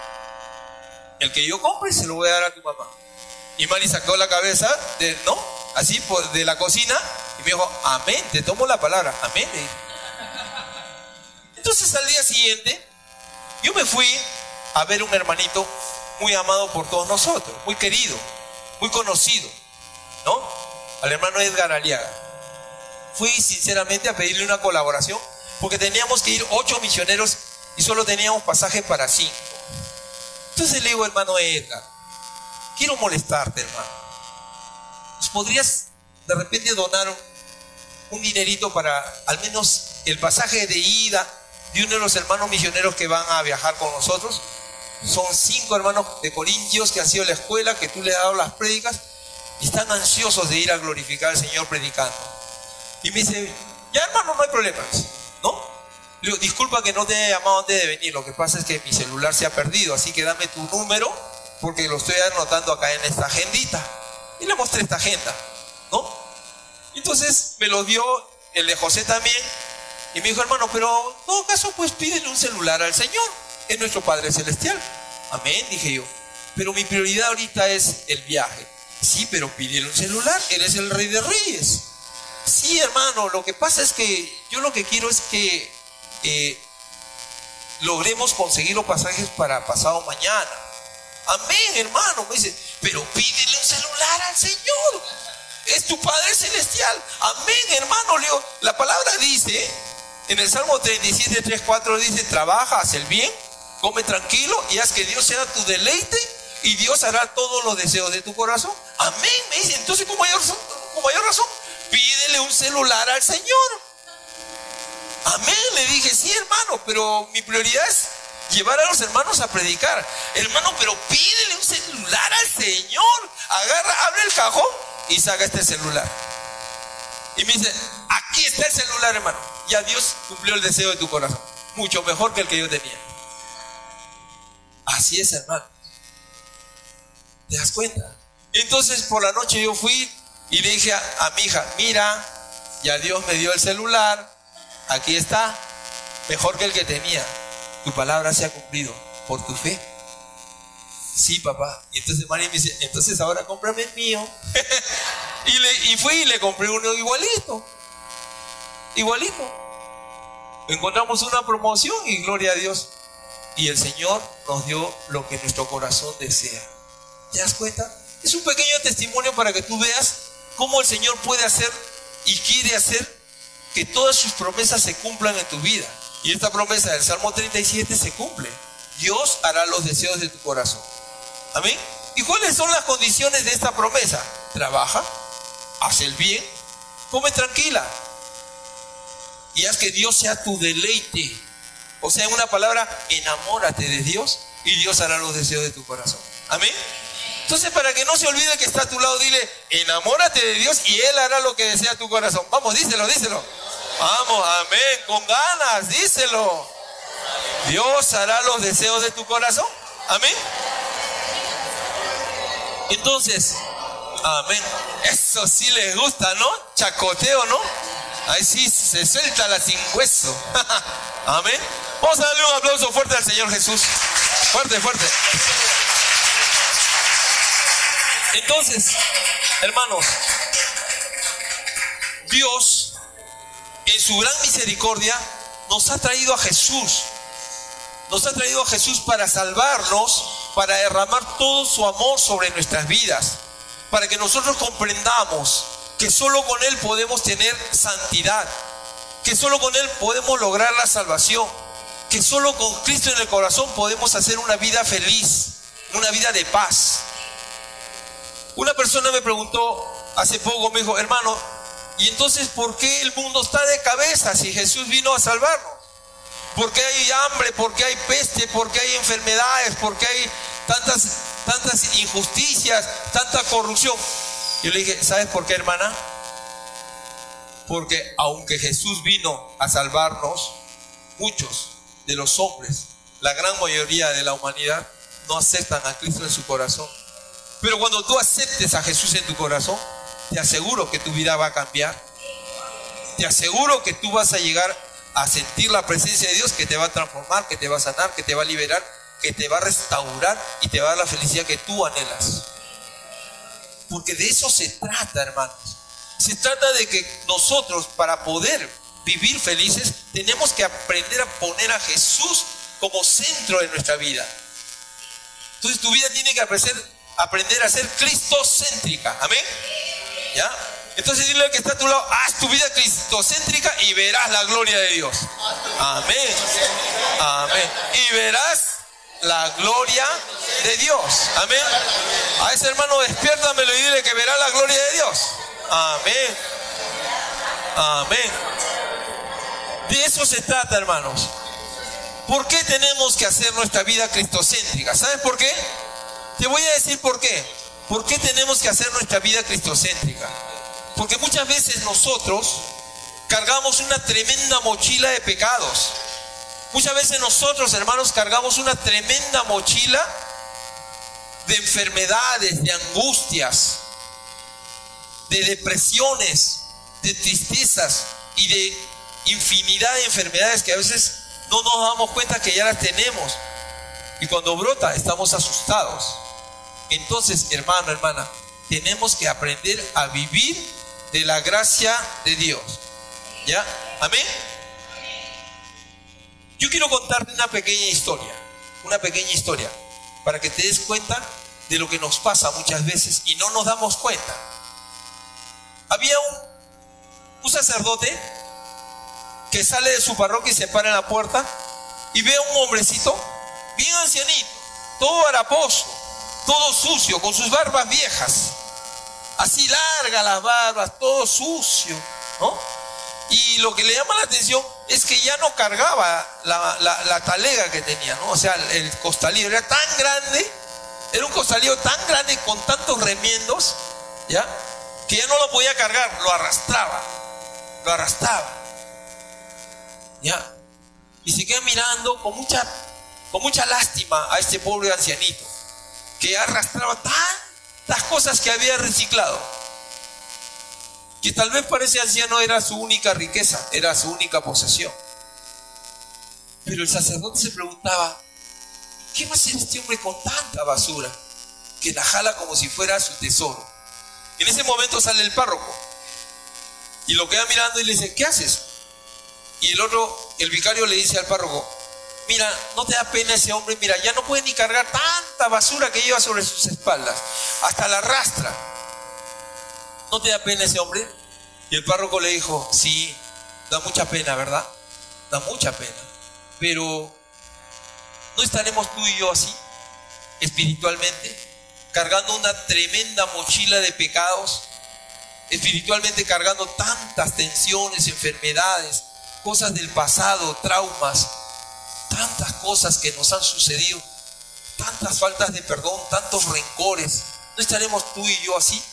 El que yo compre se lo voy a dar a tu mamá. Y Mari sacó la cabeza, de, ¿no? Así, de la cocina, y me dijo, amén, te tomo la palabra, amén. Le dije. Entonces al día siguiente, yo me fui a ver un hermanito muy amado por todos nosotros, muy querido, muy conocido, ¿no? Al hermano Edgar Aliaga. Fui sinceramente a pedirle una colaboración, porque teníamos que ir ocho misioneros y solo teníamos pasaje para cinco. Entonces le digo, hermano Edgar, quiero molestarte, hermano. ¿Nos podrías de repente donar un, un dinerito para al menos el pasaje de ida de uno de los hermanos misioneros que van a viajar con nosotros? Son cinco hermanos de Corintios que han sido a la escuela, que tú le has dado las prédicas y están ansiosos de ir a glorificar al Señor predicando. Y me dice, ya hermano, no hay problema, ¿no? Le digo, disculpa que no te he llamado antes de venir, lo que pasa es que mi celular se ha perdido, así que dame tu número porque lo estoy anotando acá en esta agendita. Y le mostré esta agenda, ¿no? Entonces me lo dio el de José también y me dijo, hermano, pero en todo caso pues pídele un celular al Señor, es nuestro Padre Celestial. Amén, dije yo, pero mi prioridad ahorita es el viaje. Sí, pero pídele un celular, Él es el Rey de Reyes. Sí, hermano, lo que pasa es que yo lo que quiero es que Eh, logremos conseguir los pasajes para pasado mañana. Amén, hermano. Me dice, pero pídele un celular al Señor, es tu Padre Celestial. Amén, hermano. Le digo, la palabra dice en el Salmo treinta y siete, tres, cuatro, dice, trabaja, haz el bien, come tranquilo y haz que Dios sea tu deleite y Dios hará todos los deseos de tu corazón. Amén, me dice. Entonces con mayor, con mayor razón, pídele un celular al Señor. Amén, le dije, sí hermano, pero mi prioridad es llevar a los hermanos a predicar. Hermano, pero pídele un celular al Señor. Agarra, abre el cajón y saca este celular. Y me dice, aquí está el celular, hermano. Ya Dios cumplió el deseo de tu corazón, mucho mejor que el que yo tenía. Así es, hermano. ¿Te das cuenta? Entonces por la noche yo fui y le dije a, a mi hija, mira, ya Dios me dio el celular. Aquí está, mejor que el que tenía. Tu palabra se ha cumplido por tu fe. Sí, papá. Y entonces María me dice, entonces ahora cómprame el mío. y, le, y fui y le compré uno igualito. Igualito. Encontramos una promoción y gloria a Dios. Y el Señor nos dio lo que nuestro corazón desea. ¿Te das cuenta? Es un pequeño testimonio para que tú veas cómo el Señor puede hacer y quiere hacer que todas sus promesas se cumplan en tu vida. Y esta promesa del Salmo treinta y siete se cumple. Dios hará los deseos de tu corazón. Amén. ¿Y cuáles son las condiciones de esta promesa? Trabaja, haz el bien, come tranquila y haz que Dios sea tu deleite. O sea, en una palabra, enamórate de Dios y Dios hará los deseos de tu corazón. Amén. Entonces, para que no se olvide que está a tu lado, dile, enamórate de Dios y Él hará lo que desea tu corazón. Vamos, díselo, díselo. Vamos, amén, con ganas, díselo. Dios hará los deseos de tu corazón. Amén. Entonces, amén. Eso sí les gusta, ¿no? Chacoteo, ¿no? Ahí sí se suelta la sin hueso. Amén. Vamos a darle un aplauso fuerte al Señor Jesús. Fuerte, fuerte. Entonces, hermanos, Dios, en su gran misericordia, nos ha traído a Jesús. Nos ha traído a Jesús para salvarnos, para derramar todo su amor sobre nuestras vidas, para que nosotros comprendamos que solo con Él podemos tener santidad, que solo con Él podemos lograr la salvación, que solo con Cristo en el corazón podemos hacer una vida feliz, una vida de paz. Una persona me preguntó hace poco, me dijo, hermano, ¿y entonces por qué el mundo está de cabeza si Jesús vino a salvarnos? ¿Por qué hay hambre? ¿Por qué hay peste? ¿Por qué hay enfermedades? ¿Por qué hay tantas, tantas injusticias, tanta corrupción? Yo le dije, ¿sabes por qué, hermana? Porque aunque Jesús vino a salvarnos, muchos de los hombres, la gran mayoría de la humanidad, no aceptan a Cristo en su corazón. Pero cuando tú aceptes a Jesús en tu corazón, te aseguro que tu vida va a cambiar. Te aseguro que tú vas a llegar a sentir la presencia de Dios, que te va a transformar, que te va a sanar, que te va a liberar, que te va a restaurar y te va a dar la felicidad que tú anhelas. Porque de eso se trata, hermanos. Se trata de que nosotros, para poder vivir felices, tenemos que aprender a poner a Jesús como centro de nuestra vida. Entonces tu vida tiene que aprender, aprender a ser cristocéntrica. ¿Amén? ¿Ya? Entonces dile al que está a tu lado, haz tu vida cristocéntrica y verás la gloria de Dios. Amén. Amén. Y verás la gloria de Dios. Amén. A ese hermano despiértamelo y dile que verá la gloria de Dios. Amén. Amén. De eso se trata, hermanos. ¿Por qué tenemos que hacer nuestra vida cristocéntrica? ¿Sabes por qué? Te voy a decir por qué. ¿Por qué tenemos que hacer nuestra vida cristocéntrica? Porque muchas veces nosotros cargamos una tremenda mochila de pecados. Muchas veces nosotros, hermanos, cargamos una tremenda mochila de enfermedades, de angustias, de depresiones, de tristezas y de infinidad de enfermedades que a veces no nos damos cuenta que ya las tenemos. Y cuando brota, estamos asustados. Entonces, hermano, hermana, tenemos que aprender a vivir de la gracia de Dios. ¿Ya? ¿Amén? Yo quiero contarte una pequeña historia. Una pequeña historia. Para que te des cuenta de lo que nos pasa muchas veces y no nos damos cuenta. Había un, un sacerdote que sale de su parroquia y se para en la puerta y ve a un hombrecito bien ancianito, todo haraposo, todo sucio, con sus barbas viejas, así largas las barbas, todo sucio, ¿no? Y lo que le llama la atención es que ya no cargaba la, la, la talega que tenía, ¿no? O sea, el costalillo era tan grande, era un costalillo tan grande con tantos remiendos, ¿ya? Que ya no lo podía cargar, lo arrastraba, lo arrastraba, ¿ya? Y se queda mirando con mucha, con mucha lástima a este pobre ancianito, que arrastraba tantas cosas que había reciclado, que tal vez para ese anciano era su única riqueza, era su única posesión. Pero el sacerdote se preguntaba, ¿qué va a hacer este hombre con tanta basura? Que la jala como si fuera su tesoro. En ese momento sale el párroco y lo queda mirando y le dice, ¿qué haces? Y el otro, el vicario, le dice al párroco, mira, ¿no te da pena ese hombre? Mira, ya no puede ni cargar tanta basura que lleva sobre sus espaldas, hasta la arrastra. ¿No te da pena ese hombre? Y el párroco le dijo, sí, da mucha pena, ¿verdad? Da mucha pena. Pero ¿no estaremos tú y yo así, espiritualmente, cargando una tremenda mochila de pecados, espiritualmente cargando tantas tensiones, enfermedades, cosas del pasado, traumas, tantas cosas que nos han sucedido, tantas faltas de perdón, tantos rencores? ¿No estaremos tú y yo así?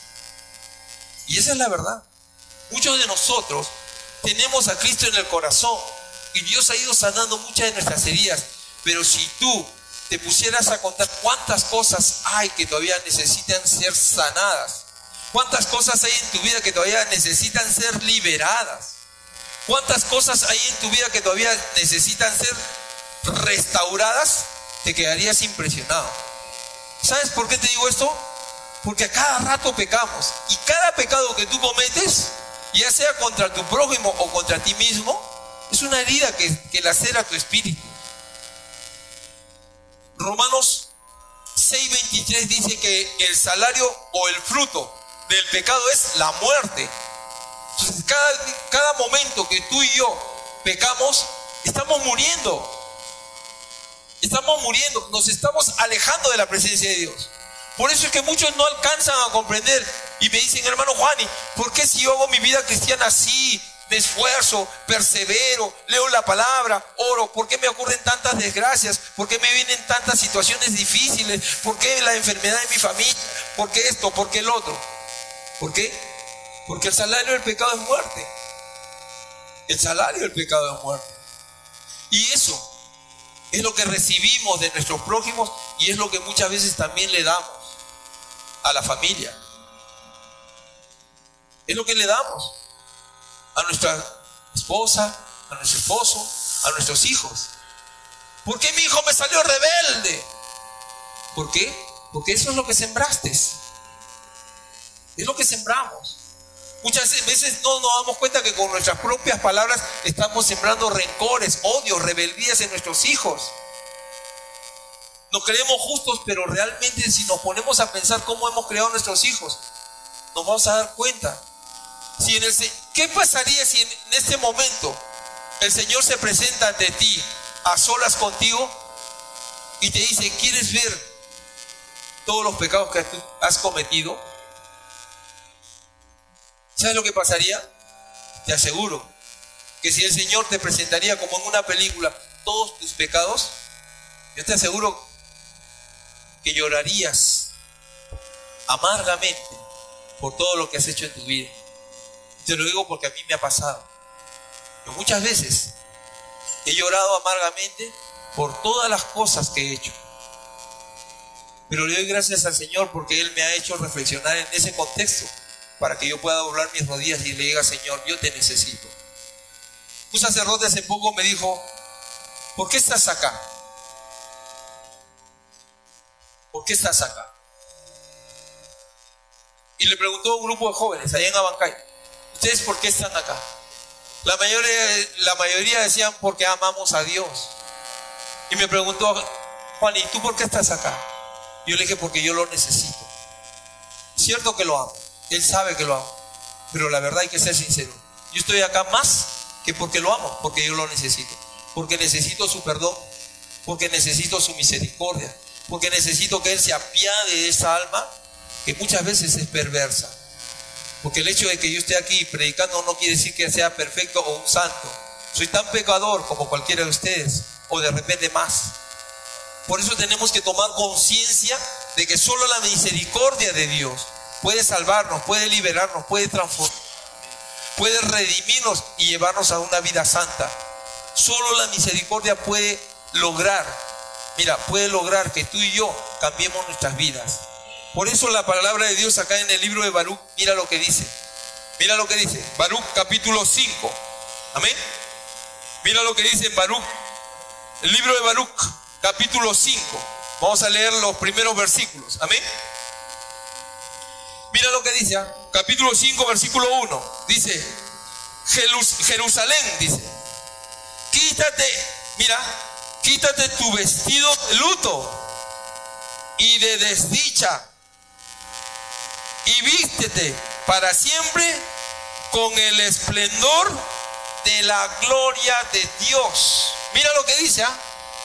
Y esa es la verdad. Muchos de nosotros tenemos a Cristo en el corazón y Dios ha ido sanando muchas de nuestras heridas, pero si tú te pusieras a contar cuántas cosas hay que todavía necesitan ser sanadas, cuántas cosas hay en tu vida que todavía necesitan ser liberadas, cuántas cosas hay en tu vida que todavía necesitan ser restauradas, te quedarías impresionado. ¿Sabes por qué te digo esto? Porque a cada rato pecamos, y cada pecado que tú cometes, ya sea contra tu prójimo o contra ti mismo, es una herida que, que lacera tu espíritu. Romanos seis veintitrés dice que el salario o el fruto del pecado es la muerte. Entonces, cada, cada momento que tú y yo pecamos, estamos muriendo. Estamos muriendo, nos estamos alejando de la presencia de Dios. Por eso es que muchos no alcanzan a comprender y me dicen, hermano Juani, ¿por qué si yo hago mi vida cristiana así, me esfuerzo, persevero, leo la palabra, oro, por qué me ocurren tantas desgracias? ¿Por qué me vienen tantas situaciones difíciles? ¿Por qué la enfermedad de mi familia? ¿Por qué esto? ¿Por qué el otro? ¿Por qué? Porque el salario del pecado es muerte. El salario del pecado es muerte. Y eso es lo que recibimos de nuestros prójimos y es lo que muchas veces también le damos a la familia. Es lo que le damos a nuestra esposa, a nuestro esposo, a nuestros hijos. ¿Por qué mi hijo me salió rebelde? ¿Por qué? Porque eso es lo que sembraste. Es lo que sembramos. Muchas veces no nos damos cuenta que con nuestras propias palabras estamos sembrando rencores, odios, rebeldías en nuestros hijos. Nos creemos justos, pero realmente si nos ponemos a pensar cómo hemos creado a nuestros hijos, nos vamos a dar cuenta. Si en el, ¿qué pasaría si en, en este momento el Señor se presenta ante ti a solas contigo y te dice, ¿quieres ver todos los pecados que tú has cometido? ¿Sabes lo que pasaría? Te aseguro que si el Señor te presentaría como en una película todos tus pecados, yo te aseguro que llorarías amargamente por todo lo que has hecho en tu vida. Te lo digo porque a mí me ha pasado. Yo muchas veces he llorado amargamente por todas las cosas que he hecho. Pero le doy gracias al Señor porque Él me ha hecho reflexionar en ese contexto para que yo pueda doblar mis rodillas y le diga, Señor, yo te necesito. Un sacerdote hace poco me dijo, ¿por qué estás acá? ¿Por qué estás acá? Y le preguntó a un grupo de jóvenes allá en Abancay, ¿ustedes por qué están acá? La mayoría, la mayoría decían, porque amamos a Dios. Y me preguntó, Juan, ¿y tú por qué estás acá? Yo le dije, porque yo lo necesito. Cierto que lo amo, Él sabe que lo amo, pero la verdad hay que ser sincero. Yo estoy acá más que porque lo amo, porque yo lo necesito. Porque necesito su perdón, porque necesito su misericordia, porque necesito que Él se apiade de esa alma que muchas veces es perversa. Porque el hecho de que yo esté aquí predicando no quiere decir que sea perfecto o un santo. Soy tan pecador como cualquiera de ustedes, o de repente más. Por eso tenemos que tomar conciencia de que solo la misericordia de Dios puede salvarnos, puede liberarnos, puede transformar, puede redimirnos y llevarnos a una vida santa. Solo la misericordia puede lograr, mira, puede lograr que tú y yo cambiemos nuestras vidas. Por eso la palabra de Dios acá en el libro de Baruch, mira lo que dice. Mira lo que dice, Baruch capítulo cinco. Amén. Mira lo que dice en Baruch, el libro de Baruch capítulo cinco. Vamos a leer los primeros versículos. Amén. Mira lo que dice, ¿eh? Capítulo cinco, versículo uno. Dice, Jerusalén, dice, quítate, mira, quítate tu vestido de luto y de desdicha y vístete para siempre con el esplendor de la gloria de Dios. Mira lo que dice, ¿ah? ¿eh?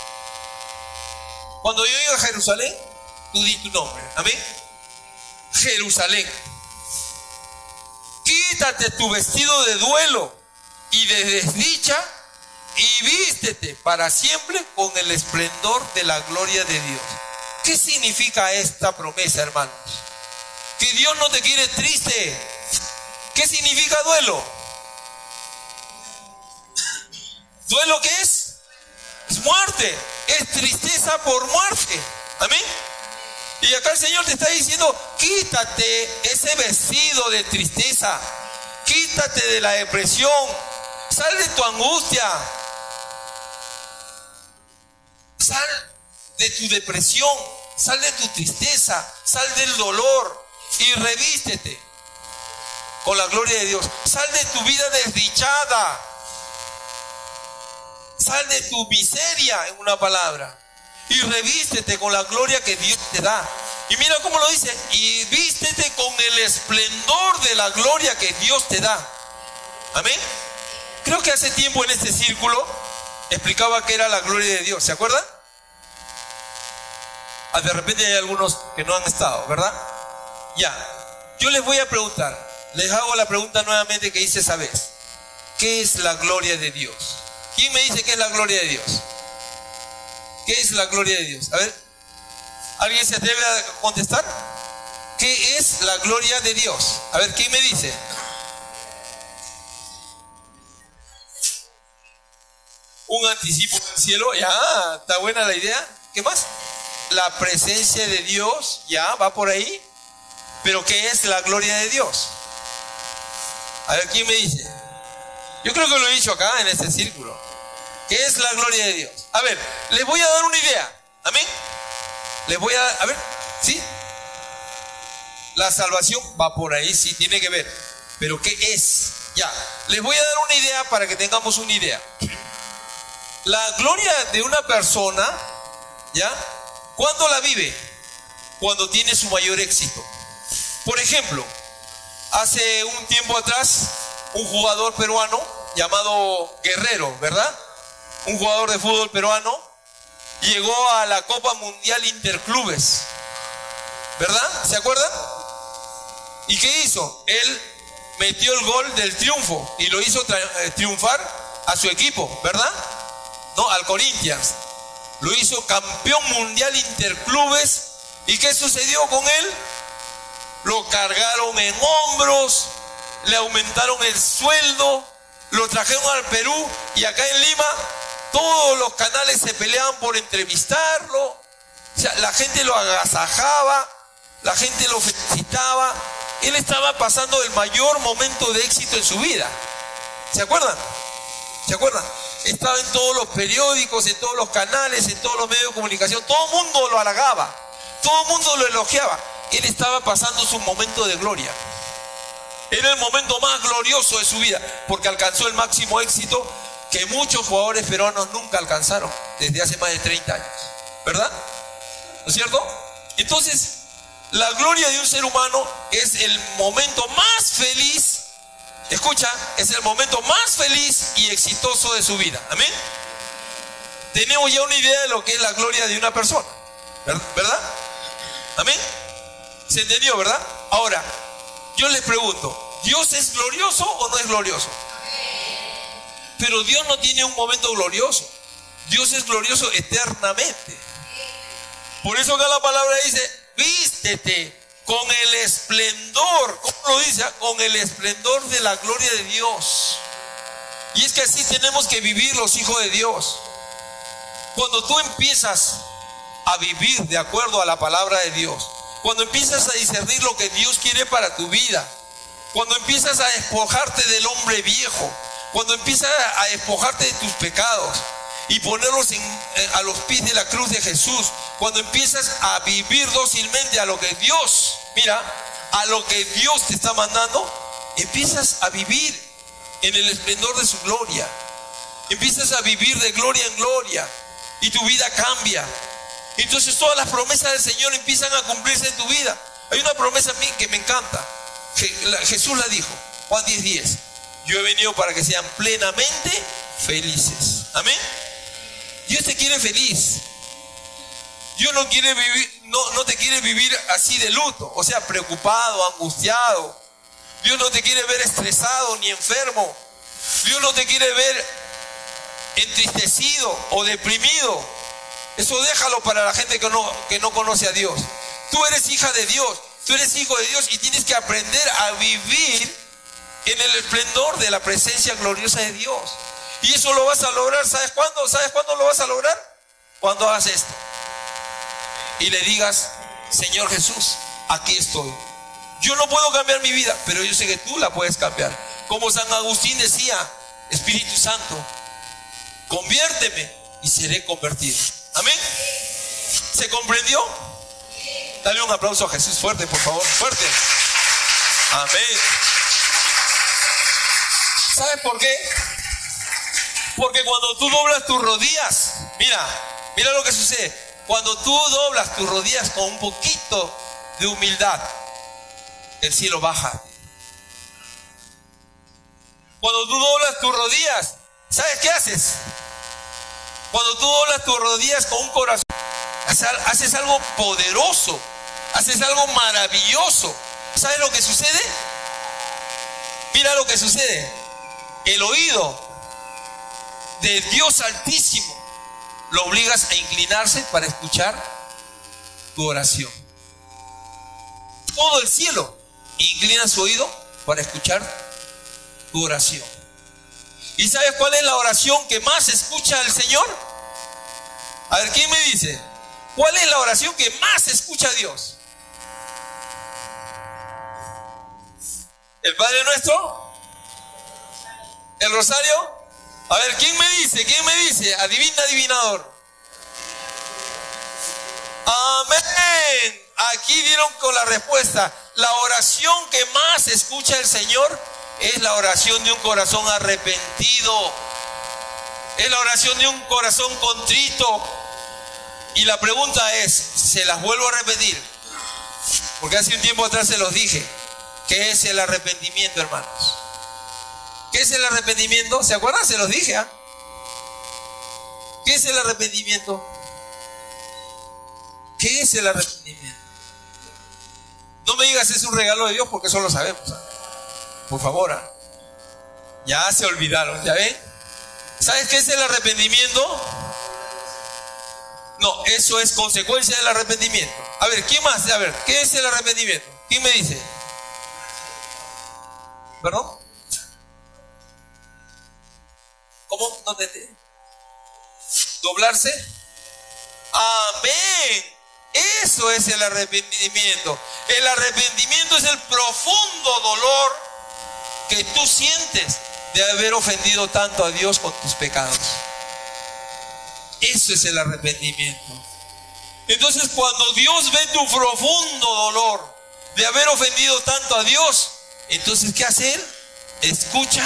Cuando yo llegue a Jerusalén, tú di tu nombre. Amén. Jerusalén, quítate tu vestido de duelo y de desdicha y vístete para siempre con el esplendor de la gloria de Dios. ¿Qué significa esta promesa, hermanos? Que Dios no te quiere triste. ¿Qué significa duelo? ¿Duelo qué es? Es muerte, es tristeza por muerte. Amén. Y acá el Señor te está diciendo, quítate ese vestido de tristeza, quítate de la depresión, sal de tu angustia, sal de tu depresión, sal de tu tristeza, sal del dolor y revístete con la gloria de Dios. Sal de tu vida desdichada, sal de tu miseria, en una palabra, y revístete con la gloria que Dios te da. Y mira cómo lo dice, y vístete con el esplendor de la gloria que Dios te da. Amén. Creo que hace tiempo en este círculo explicaba qué era la gloria de Dios, ¿se acuerdan? Ah, de repente hay algunos que no han estado, ¿verdad? Ya, yo les voy a preguntar, les hago la pregunta nuevamente que hice esa vez. ¿Qué es la gloria de Dios? ¿Quién me dice qué es la gloria de Dios? ¿Qué es la gloria de Dios? A ver, ¿alguien se atreve a contestar? ¿Qué es la gloria de Dios? A ver, ¿quién me dice? un anticipo del cielo, ya, está buena la idea. ¿Qué más? La presencia de Dios, ya, va por ahí. Pero ¿qué es la gloria de Dios? A ver, ¿quién me dice? Yo creo que lo he dicho acá en este círculo. ¿Qué es la gloria de Dios? A ver, les voy a dar una idea. ¿Amén? Les voy a dar, a ver, ¿sí? La salvación va por ahí, sí, tiene que ver. Pero ¿qué es? Ya, les voy a dar una idea para que tengamos una idea. La gloria de una persona, ¿ya? ¿Cuándo la vive? Cuando tiene su mayor éxito. Por ejemplo, hace un tiempo atrás, un jugador peruano llamado Guerrero, ¿verdad? Un jugador de fútbol peruano llegó a la Copa Mundial Interclubes, ¿verdad? ¿Se acuerdan? ¿Y qué hizo? Él metió el gol del triunfo y lo hizo triunfar a su equipo, ¿verdad? No, al Corinthians. Lo hizo campeón mundial Interclubes. ¿Y qué sucedió con él? Lo cargaron en hombros, le aumentaron el sueldo, lo trajeron al Perú y acá en Lima todos los canales se peleaban por entrevistarlo. O sea, la gente lo agasajaba, la gente lo felicitaba. Él estaba pasando el mayor momento de éxito en su vida. ¿Se acuerdan? ¿Se acuerdan? Estaba en todos los periódicos, en todos los canales, en todos los medios de comunicación. Todo el mundo lo halagaba, todo el mundo lo elogiaba. Él estaba pasando su momento de gloria. Era el momento más glorioso de su vida, porque alcanzó el máximo éxito que muchos jugadores peruanos nunca alcanzaron desde hace más de treinta años, ¿verdad? ¿No es cierto? Entonces, la gloria de un ser humano es el momento más feliz, escucha, es el momento más feliz y exitoso de su vida. ¿Amén? Tenemos ya una idea de lo que es la gloria de una persona, ¿verdad? ¿Amén? ¿Se entendió, verdad? Ahora, yo les pregunto, ¿Dios es glorioso o no es glorioso? Pero Dios no tiene un momento glorioso. Dios es glorioso eternamente. Por eso acá la palabra dice, vístete con el esplendor. ¿Cómo lo dice? Con el esplendor de la gloria de Dios. Y es que así tenemos que vivir los hijos de Dios. Cuando tú empiezas a vivir de acuerdo a la palabra de Dios, cuando empiezas a discernir lo que Dios quiere para tu vida, cuando empiezas a despojarte del hombre viejo, cuando empiezas a despojarte de tus pecados y ponerlos en, a los pies de la cruz de Jesús, cuando empiezas a vivir dócilmente a lo que Dios, mira, a lo que Dios te está mandando, empiezas a vivir en el esplendor de su gloria, empiezas a vivir de gloria en gloria y tu vida cambia. Entonces todas las promesas del Señor empiezan a cumplirse en tu vida. Hay una promesa a mí que me encanta. Jesús la dijo, Juan diez diez. Yo he venido para que sean plenamente felices. Amén. Dios te quiere feliz. Dios no quiere vivir, no, no te quiere vivir así de luto, o sea, preocupado, angustiado. Dios no te quiere ver estresado ni enfermo. Dios no te quiere ver entristecido o deprimido. Eso déjalo para la gente que no, que no conoce a Dios. Tú eres hija de Dios, tú eres hijo de Dios y tienes que aprender a vivir en el esplendor de la presencia gloriosa de Dios. Y eso lo vas a lograr, ¿sabes cuándo? ¿Sabes cuándo lo vas a lograr? Cuando hagas esto y le digas, Señor Jesús, aquí estoy. Yo no puedo cambiar mi vida, pero yo sé que tú la puedes cambiar. Como San Agustín decía, Espíritu Santo, conviérteme y seré convertido. Amén. ¿Se comprendió? Dale un aplauso a Jesús fuerte, por favor, fuerte. Amén. ¿Sabes por qué? Porque cuando tú doblas tus rodillas, mira, mira lo que sucede. Cuando tú doblas tus rodillas con un poquito de humildad, el cielo baja. Cuando tú doblas tus rodillas, ¿sabes qué haces? Cuando tú doblas tus rodillas con un corazón, haces algo poderoso, haces algo maravilloso. ¿Sabes lo que sucede? Mira lo que sucede. El oído de Dios Altísimo lo obligas a inclinarse para escuchar tu oración. Todo el cielo inclina su oído para escuchar tu oración. ¿Y sabes cuál es la oración que más escucha el Señor? A ver, ¿quién me dice? ¿Cuál es la oración que más escucha a Dios? ¿El Padre Nuestro? ¿El Rosario? A ver, ¿quién me dice? ¿Quién me dice? Adivina, adivinador. Amén. Aquí dieron con la respuesta. La oración que más escucha el Señor es la oración de un corazón arrepentido. Es la oración de un corazón contrito. Y la pregunta es, se las vuelvo a repetir, porque hace un tiempo atrás se los dije. ¿Qué es el arrepentimiento, hermanos? ¿Qué es el arrepentimiento? ¿Se acuerdan? Se los dije, ¿ah? ¿eh? ¿Qué es el arrepentimiento? ¿Qué es el arrepentimiento? No me digas es un regalo de Dios, porque eso lo sabemos, ¿eh? Por favor, ¿eh? Ya se olvidaron, ¿ya ven? ¿Sabes qué es el arrepentimiento? No, eso es consecuencia del arrepentimiento. A ver, ¿quién más? A ver, ¿qué es el arrepentimiento? ¿Quién me dice? ¿Perdón? ¿Cómo? No te entiendo. ¿Doblarse? Amén. Eso es el arrepentimiento. El arrepentimiento es el profundo dolor que tú sientes de haber ofendido tanto a Dios con tus pecados. Eso es el arrepentimiento. Entonces, cuando Dios ve tu profundo dolor de haber ofendido tanto a Dios, entonces, ¿qué hace Él? Escucha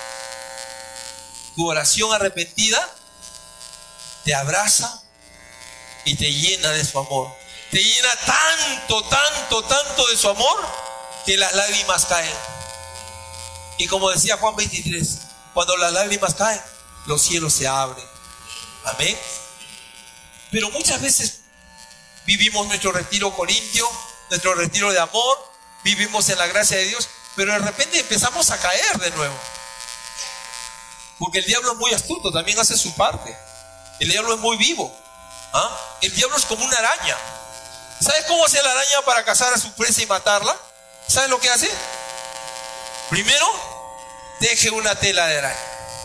tu oración arrepentida, te abraza y te llena de su amor. Te llena tanto, tanto, tanto de su amor que las lágrimas caen. Y como decía Juan veintitrés, cuando las lágrimas caen, los cielos se abren. Amén. Pero muchas veces vivimos nuestro retiro corintio, nuestro retiro de amor, vivimos en la gracia de Dios, pero de repente empezamos a caer de nuevo. Porque el diablo es muy astuto, también hace su parte. El diablo es muy vivo. ¿Ah? El diablo es como una araña. ¿Sabes cómo hace la araña para cazar a su presa y matarla? ¿Sabes lo que hace? Primero, teje una tela de araña.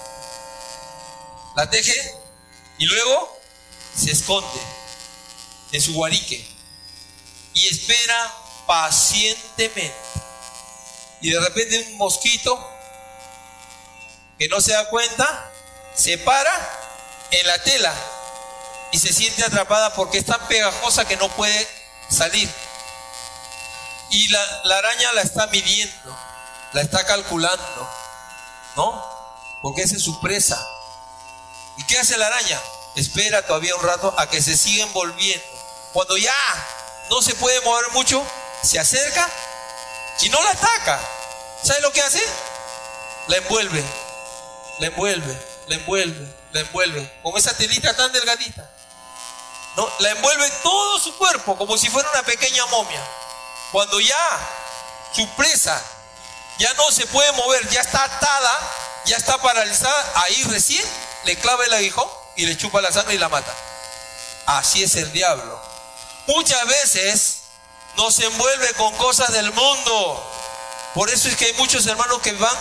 La teje y luego se esconde en su guarique y espera pacientemente. Y de repente un mosquito que no se da cuenta se para en la tela y se siente atrapada porque es tan pegajosa que no puede salir. Y la, la araña la está midiendo, la está calculando, ¿no? Porque esa es su presa. ¿Y qué hace la araña? Espera todavía un rato a que se siga envolviendo. Cuando ya no se puede mover mucho, se acerca y no la ataca. ¿Sabe lo que hace? La envuelve, la envuelve, la envuelve, la envuelve con esa telita tan delgadita, ¿no? La envuelve todo su cuerpo como si fuera una pequeña momia. Cuando ya su presa ya no se puede mover, ya está atada, ya está paralizada, ahí recién le clava el aguijón y le chupa la sangre y la mata. Así es el diablo. Muchas veces nos envuelve con cosas del mundo. Por eso es que hay muchos hermanos que van,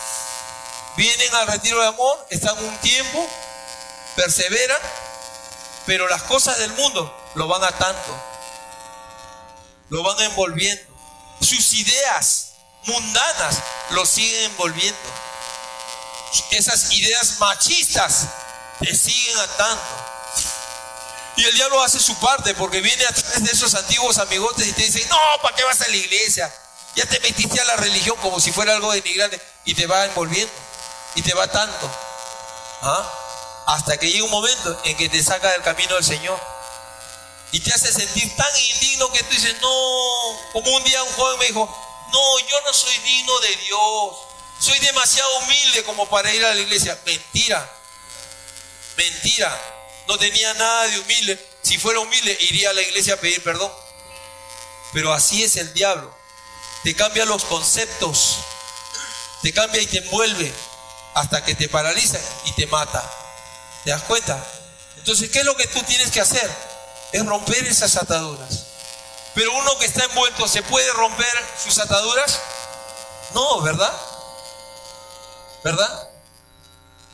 vienen al retiro de amor, están un tiempo, perseveran, pero las cosas del mundo lo van atando, lo van envolviendo. Sus ideas mundanas lo siguen envolviendo. Esas ideas machistas te siguen atando. Y el diablo hace su parte, porque viene a través de esos antiguos amigotes y te dice: no, ¿para qué vas a la iglesia? Ya te metiste a la religión como si fuera algo denigrante, y te va envolviendo y te va atando. ¿Ah? Hasta que llega un momento en que te saca del camino del Señor y te hace sentir tan indigno que tú dices: no, como un día un joven me dijo: no, yo no soy digno de Dios, soy demasiado humilde como para ir a la iglesia. Mentira, mentira, no tenía nada de humilde. Si fuera humilde iría a la iglesia a pedir perdón. Pero así es el diablo, te cambia los conceptos, te cambia y te envuelve hasta que te paraliza y te mata. ¿Te das cuenta? Entonces, ¿qué es lo que tú tienes que hacer? Es romper esas ataduras. Pero uno que está envuelto, ¿se puede romper sus ataduras? No, ¿verdad? ¿Verdad?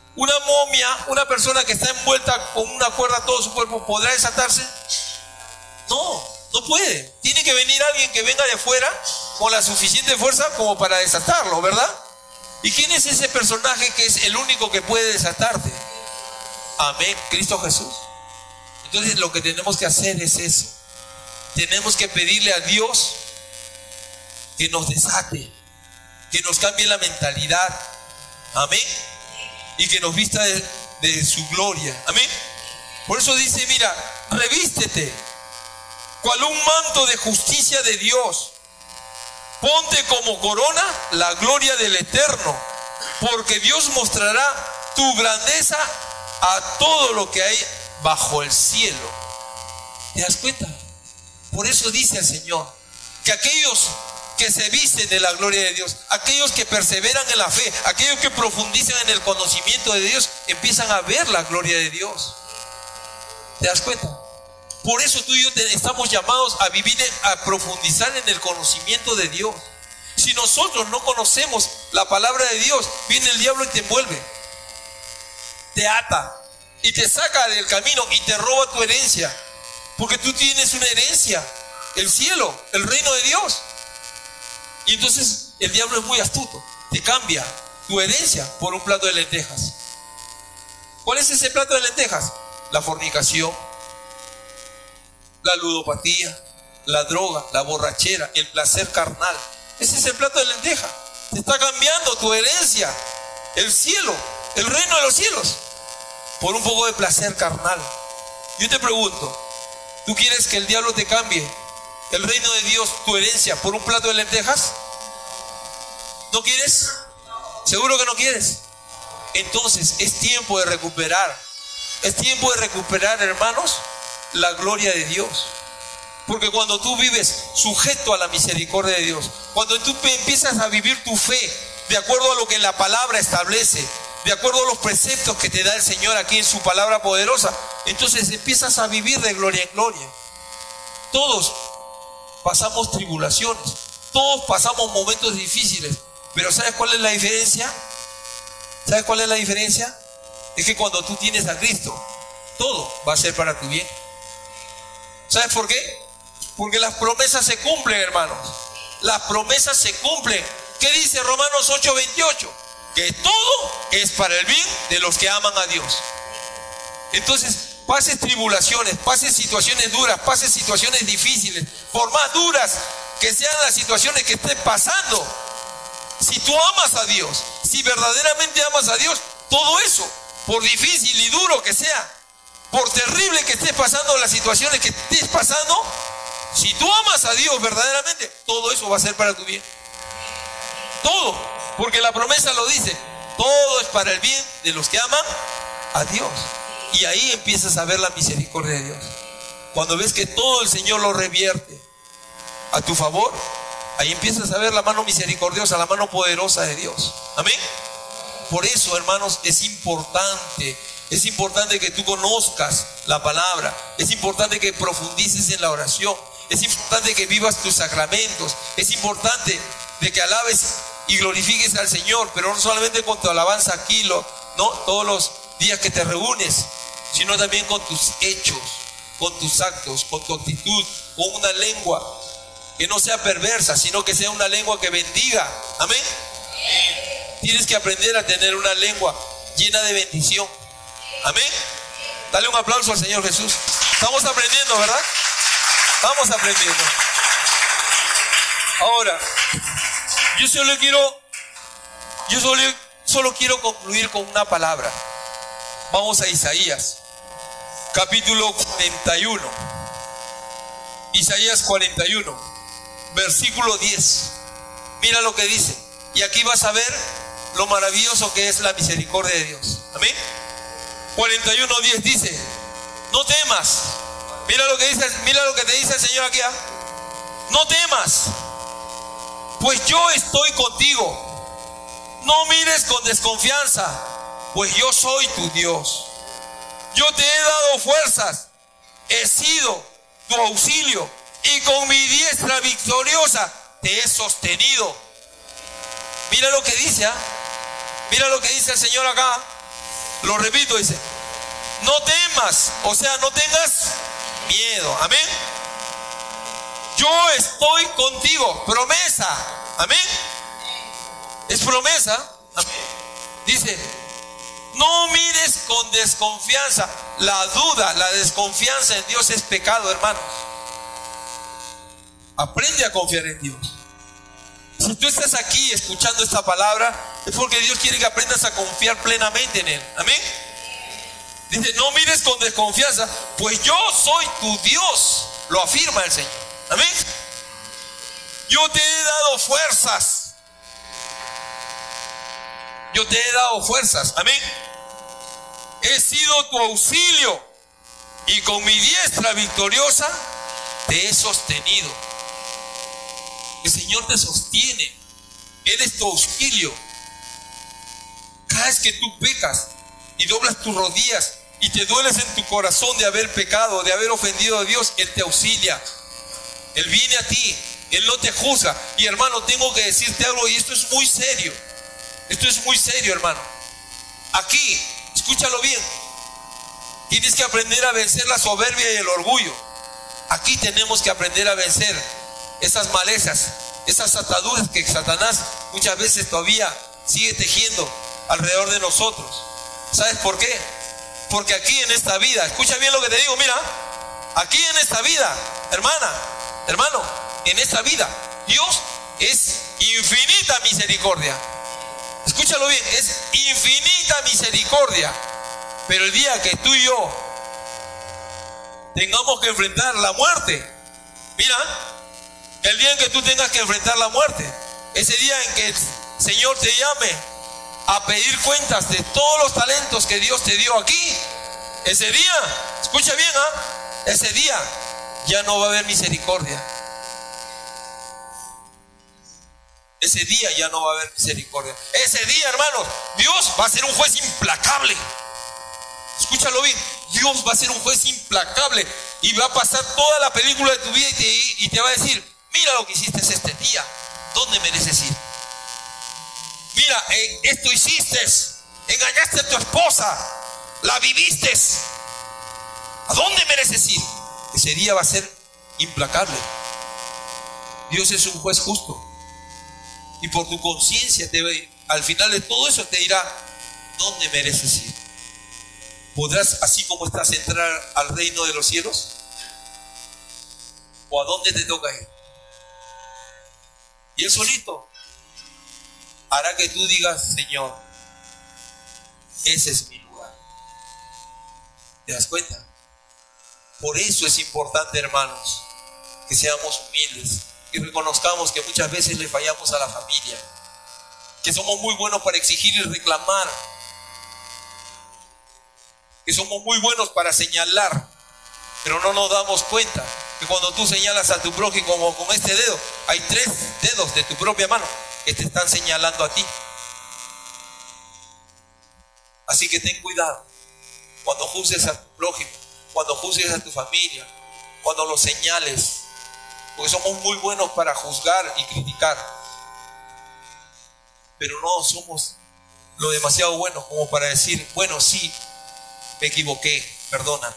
Una momia, una persona que está envuelta con una cuerda todo su cuerpo, ¿podrá desatarse? No, no puede. Tiene que venir alguien que venga de afuera con la suficiente fuerza como para desatarlo, ¿verdad? ¿Y quién es ese personaje que es el único que puede desatarte? Amén, Cristo Jesús. Entonces lo que tenemos que hacer es eso. Tenemos que pedirle a Dios que nos desate, que nos cambie la mentalidad. Amén. Y que nos vista de, de su gloria. Amén. Por eso dice, mira, revístete cual un manto de justicia de Dios. Ponte como corona la gloria del Eterno, porque Dios mostrará tu grandeza a todo lo que hay bajo el cielo. ¿Te das cuenta? Por eso dice el Señor que aquellos que se visten de la gloria de Dios, aquellos que perseveran en la fe, aquellos que profundizan en el conocimiento de Dios, empiezan a ver la gloria de Dios. ¿Te das cuenta? Por eso tú y yo te, estamos llamados a vivir, a profundizar en el conocimiento de Dios. Si nosotros no conocemos la palabra de Dios, viene el diablo y te envuelve, te ata y te saca del camino y te roba tu herencia, porque tú tienes una herencia, el cielo, el reino de Dios. Y entonces el diablo es muy astuto, te cambia tu herencia por un plato de lentejas. ¿Cuál es ese plato de lentejas? La fornicación, la ludopatía, la droga, la borrachera, el placer carnal. Ese es el plato de lentejas. Te está cambiando tu herencia, el cielo, el reino de los cielos, por un poco de placer carnal. Yo te pregunto, ¿tú quieres que el diablo te cambie el reino de Dios, tu herencia, por un plato de lentejas? ¿No quieres? ¿Seguro que no quieres? Entonces es tiempo de recuperar. Es tiempo de recuperar, hermanos, la gloria de Dios. Porque cuando tú vives sujeto a la misericordia de Dios, cuando tú empiezas a vivir tu fe de acuerdo a lo que la palabra establece, de acuerdo a los preceptos que te da el Señor aquí en su palabra poderosa, entonces empiezas a vivir de gloria en gloria. Todos pasamos tribulaciones, todos pasamos momentos difíciles, pero ¿sabes cuál es la diferencia? ¿Sabes cuál es la diferencia? Es que cuando tú tienes a Cristo, todo va a ser para tu bien. ¿Sabes por qué? Porque las promesas se cumplen, hermanos. Las promesas se cumplen. ¿Qué dice Romanos ocho veintiocho? Que todo es para el bien de los que aman a Dios. Entonces, pases tribulaciones, pases situaciones duras, pases situaciones difíciles, por más duras que sean las situaciones que estés pasando, si tú amas a Dios, si verdaderamente amas a Dios, todo eso, por difícil y duro que sea, por terrible que estés pasando, las situaciones que estés pasando, si tú amas a Dios verdaderamente, todo eso va a ser para tu bien. Todo, porque la promesa lo dice, todo es para el bien de los que aman a Dios. Y ahí empiezas a ver la misericordia de Dios. Cuando ves que todo el Señor lo revierte a tu favor, ahí empiezas a ver la mano misericordiosa, la mano poderosa de Dios. Amén. Por eso, hermanos, es importante, es importante que tú conozcas la palabra, es importante que profundices en la oración, es importante que vivas tus sacramentos, es importante de que alabes y glorifiques al Señor, pero no solamente con tu alabanza aquí, lo, no, todos los días que te reúnes, sino también con tus hechos, con tus actos, con tu actitud, con una lengua que no sea perversa, sino que sea una lengua que bendiga. Amén. Tienes que aprender a tener una lengua llena de bendición. Amén. Dale un aplauso al Señor Jesús. Estamos aprendiendo, ¿verdad? Estamos aprendiendo. Ahora, yo solo quiero, yo solo, solo quiero concluir con una palabra. Vamos a Isaías, capítulo cuarenta y uno. Isaías cuarenta y uno, versículo diez. Mira lo que dice. Y aquí vas a ver lo maravilloso que es la misericordia de Dios. Amén. cuarenta y uno, diez dice: no temas. Mira lo que dice, mira lo que te dice el Señor aquí. ¿eh? No temas, pues yo estoy contigo. No mires con desconfianza, pues yo soy tu Dios. Yo te he dado fuerzas, he sido tu auxilio, y con mi diestra victoriosa te he sostenido. Mira lo que dice, ¿eh? Mira lo que dice el Señor acá. Lo repito, dice, no temas, o sea, no tengas miedo. Amén. Yo estoy contigo. Promesa. Amén. Es promesa. Amén. Dice, no mires con desconfianza. La duda, la desconfianza en Dios es pecado, hermanos. Aprende a confiar en Dios. Si tú estás aquí escuchando esta palabra, es porque Dios quiere que aprendas a confiar plenamente en Él. Amén. Dice, no mires con desconfianza, pues yo soy tu Dios. Lo afirma el Señor. Amén. Yo te he dado fuerzas. Yo te he dado fuerzas. Amén. He sido tu auxilio y con mi diestra victoriosa te he sostenido. El Señor te sostiene. Él es tu auxilio. Cada vez que tú pecas y doblas tus rodillas y te dueles en tu corazón de haber pecado, de haber ofendido a Dios, Él te auxilia. Él viene a ti. Él no te juzga. Y hermano, tengo que decirte algo, y esto es muy serio. Esto es muy serio, hermano. Aquí, escúchalo bien. Tienes que aprender a vencer la soberbia y el orgullo. Aquí tenemos que aprender a vencer esas malezas, esas ataduras que Satanás muchas veces todavía sigue tejiendo alrededor de nosotros. ¿Sabes por qué? Porque aquí en esta vida, escucha bien lo que te digo, mira, aquí en esta vida, hermana, hermano, en esta vida, Dios es infinita misericordia. Escúchalo bien, es infinita misericordia. Pero el día que tú y yo tengamos que enfrentar la muerte, mira, el día en que tú tengas que enfrentar la muerte, ese día en que el Señor te llame a pedir cuentas de todos los talentos que Dios te dio aquí, ese día, escucha bien, ¿ah? Ese día ya no va a haber misericordia. Ese día ya no va a haber misericordia. Ese día, hermanos, Dios va a ser un juez implacable. Escúchalo bien, Dios va a ser un juez implacable y va a pasar toda la película de tu vida y te, y te va a decir, mira lo que hiciste este día, ¿dónde mereces ir? Mira, eh, esto hiciste, engañaste a tu esposa, la viviste, ¿a dónde mereces ir? Ese día va a ser implacable. Dios es un juez justo y por tu conciencia al final de todo eso te dirá, ¿dónde mereces ir? ¿Podrás, así como estás, entrar al reino de los cielos? ¿O a dónde te toca ir? Y Él solito hará que tú digas, Señor, ese es mi lugar. ¿Te das cuenta? Por eso es importante, hermanos, que seamos humildes, que reconozcamos que muchas veces le fallamos a la familia, que somos muy buenos para exigir y reclamar, que somos muy buenos para señalar, pero no nos damos cuenta que cuando tú señalas a tu prójimo como con este dedo, hay tres dedos de tu propia mano que te están señalando a ti. Así que ten cuidado cuando juzgues a tu prójimo, cuando juzgues a tu familia, cuando lo señales, porque somos muy buenos para juzgar y criticar, pero no somos lo demasiado buenos como para decir, bueno, sí, me equivoqué, perdóname.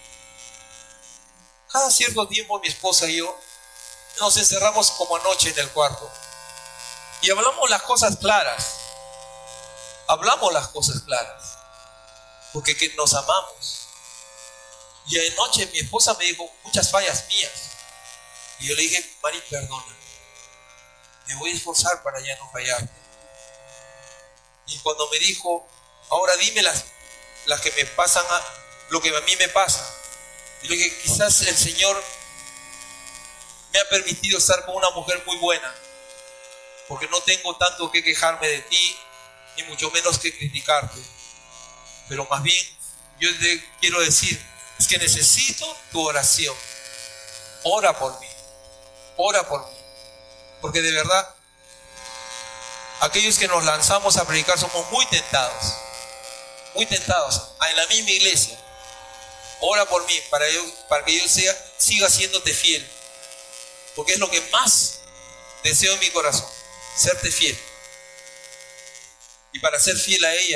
Cada cierto tiempo mi esposa y yo nos encerramos como anoche en el cuarto y hablamos las cosas claras. Hablamos las cosas claras porque que nos amamos. Y anoche mi esposa me dijo muchas fallas mías y yo le dije, Mari, perdóname, me voy a esforzar para ya no fallarte. Y cuando me dijo, ahora dime las las que me pasan, a, lo que a mí me pasa, y le dije, quizás el Señor me ha permitido estar con una mujer muy buena, porque no tengo tanto que quejarme de ti, ni mucho menos que criticarte, pero más bien yo te quiero decir, es que necesito tu oración. Ora por mí, ora por mí, porque de verdad aquellos que nos lanzamos a predicar somos muy tentados, muy tentados, en la misma iglesia. Ora por mí para, yo, para que yo sea, siga siéndote fiel, porque es lo que más deseo en mi corazón, serte fiel. Y para ser fiel a ella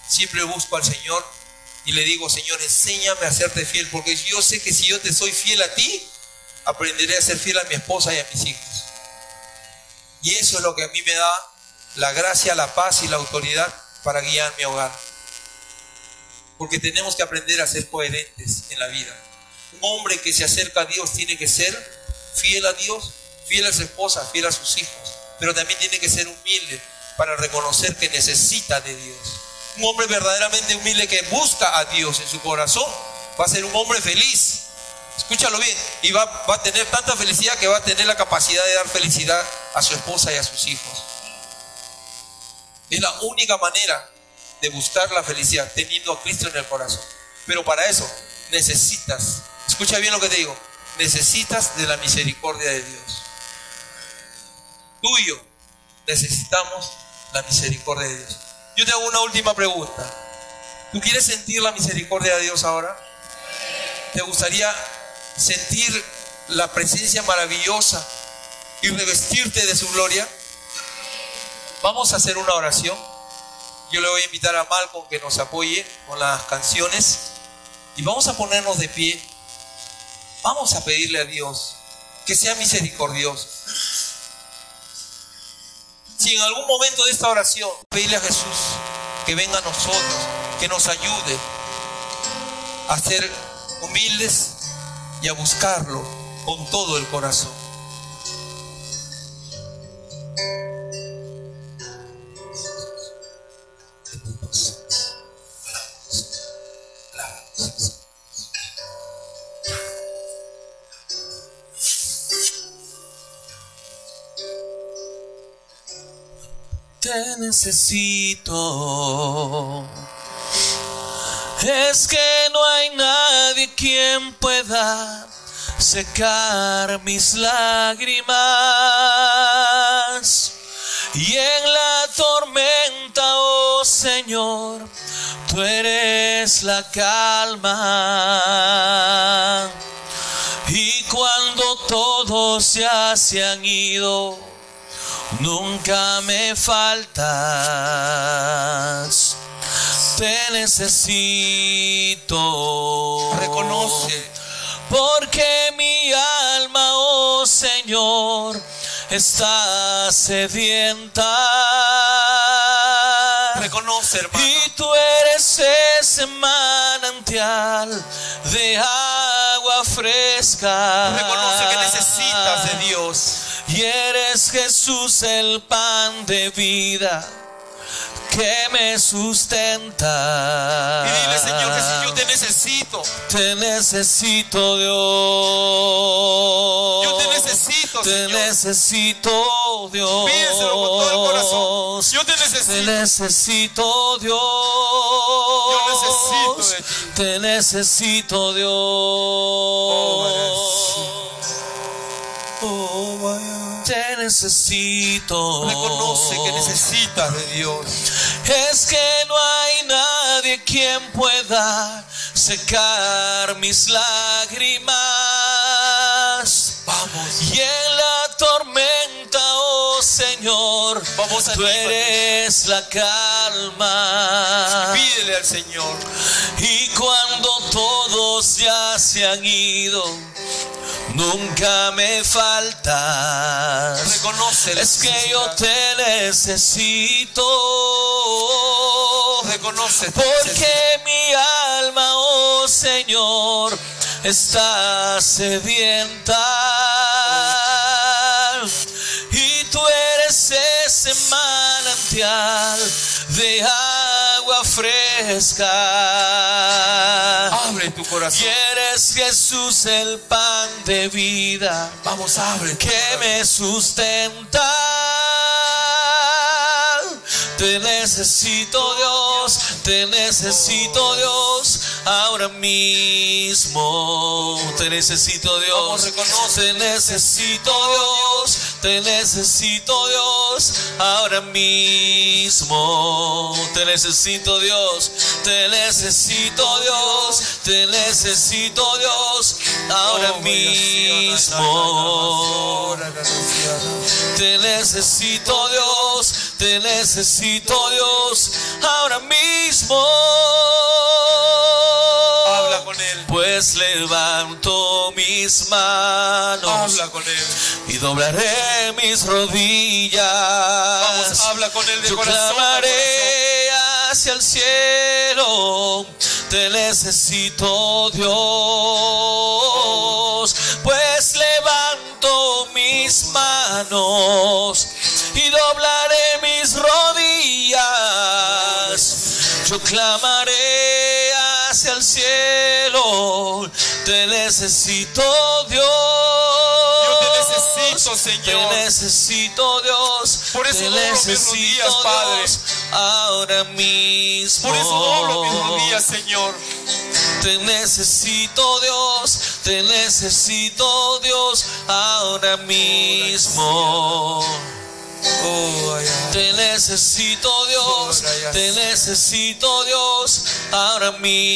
siempre busco al Señor y le digo, Señor, enséñame a serte fiel, porque yo sé que si yo te soy fiel a ti, aprenderé a ser fiel a mi esposa y a mis hijos. Y eso es lo que a mí me da la gracia, la paz y la autoridad para guiar mi hogar. Porque tenemos que aprender a ser coherentes en la vida. Un hombre que se acerca a Dios tiene que ser fiel a Dios, fiel a su esposa, fiel a sus hijos, pero también tiene que ser humilde para reconocer que necesita de Dios. Un hombre verdaderamente humilde que busca a Dios en su corazón va a ser un hombre feliz. Escúchalo bien, y va, va a tener tanta felicidad que va a tener la capacidad de dar felicidad a su esposa y a sus hijos. Es la única manera de buscar la felicidad, teniendo a Cristo en el corazón. Pero para eso necesitas, escucha bien lo que te digo, necesitas de la misericordia de Dios. Tú y yo necesitamos la misericordia de Dios. Yo te hago una última pregunta. ¿Tú quieres sentir la misericordia de Dios ahora? ¿Te gustaría sentir la presencia maravillosa y revestirte de su gloria? Vamos a hacer una oración. Yo le voy a invitar a Malcolm que nos apoye con las canciones y vamos a ponernos de pie. Vamos a pedirle a Dios que sea misericordioso. Si en algún momento de esta oración pedirle a Jesús que venga a nosotros, que nos ayude a ser humildes y a buscarlo con todo el corazón. Te necesito. Es que no hay nadie quien pueda secar mis lágrimas. Y en la tormenta, oh Señor, tú eres la calma. Y cuando todos ya se han ido, nunca me faltas. Te necesito. Reconoce. Porque mi alma, oh Señor, está sedienta. Reconoce, hermano. Y tú eres ese manantial de agua fresca. Reconoce que necesitas de Dios. Y eres Jesús el pan de vida que me sustenta. Y dile, Señor, que si yo te necesito. Te necesito, Dios. Yo te necesito, Te Señor. necesito, Dios. Pídeselo con todo el corazón. Yo te necesito. Te necesito, Dios. Yo necesito de ti. Te necesito, Dios. Oh, vaya. Te necesito. Reconoce que necesitas de Dios. Es que no hay nadie quien pueda secar mis lágrimas. Vamos. Y en la tormenta, oh Señor, Vamos a tú eres la calma. Pídele al Señor. Y cuando todos ya se han ido, nunca me faltas. Reconoce. Es que yo te necesito. Reconoce. Porque mi alma, oh Señor, está sedienta. Y tú eres ese manantial de agua fresca. Abre tu corazón. Y eres Jesús el pan de vida. Vamos, abre. Que me sustenta. Te necesito, Dios. Te necesito, Dios. Ahora mismo. Te necesito, Dios. Vamos, reconoce. Te necesito, Dios. te necesito Dios, ahora mismo. Te necesito Dios, te necesito Dios, te necesito Dios, ahora mismo. Te necesito Dios, te necesito Dios, ahora mismo. Habla con Él. Pues levanto mis manos. Habla con Él. Y doblaré mis rodillas. Vamos, habla con Él de Yo corazón. clamaré hacia el cielo. Te necesito Dios. Pues levanto mis manos y doblaré mis rodillas. Yo clamaré hacia el cielo. Te necesito Dios. Yo te necesito, Señor. Te necesito Dios. Por eso te doblo mis necesito rodillas, Padre. Dios, ahora mismo. Por eso doblo mis rodillas, Señor. Te necesito Dios, te necesito Dios, ahora mismo. Oh, ay, ay. Te necesito Dios, te necesito Dios, ahora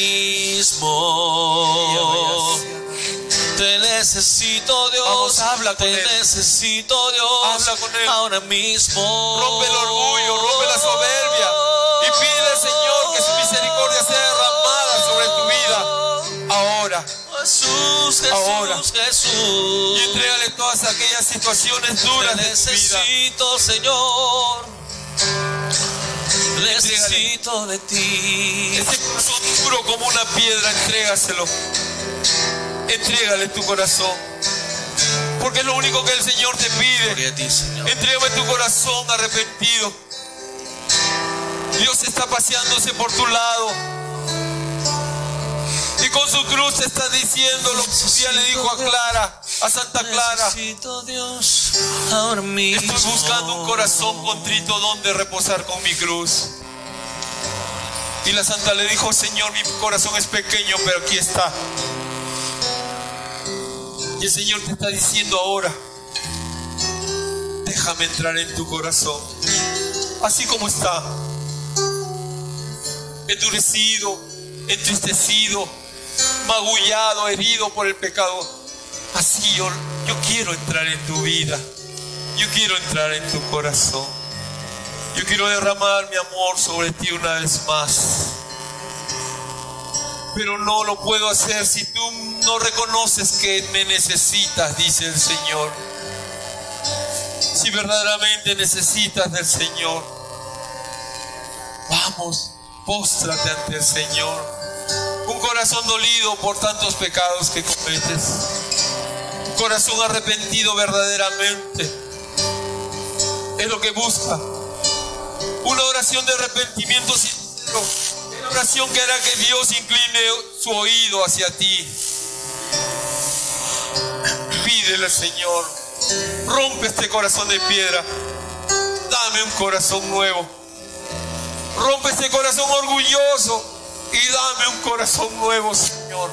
mismo. Te necesito Dios, Vamos, habla con te Él. necesito Dios, Habla con Él. ahora mismo. Rompe el orgullo, rompe la soberbia y pide al Señor que su misericordia sea derramada sobre tu vida ahora. Jesús, Jesús, Ahora. Jesús. Y entrégale todas aquellas situaciones duras Te de tu vida. necesito, Señor. Necesito de ti. Ese corazón duro como una piedra, entrégaselo. Entrégale tu corazón. Porque es lo único que el Señor te pide. Gloria a ti, Señor. Entrégame tu corazón arrepentido. Dios está paseándose por tu lado. Y con su cruz te está diciendo lo que un día le dijo a Clara, a Santa Clara. Necesito Dios, ahora mismo. Estoy buscando un corazón contrito donde reposar con mi cruz. Y la Santa le dijo, Señor, mi corazón es pequeño, pero aquí está. Y el Señor te está diciendo ahora, déjame entrar en tu corazón. Así como está. Endurecido, entristecido, magullado, herido por el pecado. Así yo, yo quiero entrar en tu vida. Yo quiero entrar en tu corazón. Yo quiero derramar mi amor sobre ti una vez más. Pero no lo puedo hacer si tú no reconoces que me necesitas, dice el Señor. Si verdaderamente necesitas del Señor, vamos, póstrate ante el Señor. Un corazón dolido por tantos pecados que cometes. Un corazón arrepentido verdaderamente. Es lo que busca. Una oración de arrepentimiento sincero. Una oración que hará que Dios incline su oído hacia ti. Pídele al Señor, rompe este corazón de piedra. Dame un corazón nuevo. Rompe este corazón orgulloso y dame un corazón nuevo, Señor.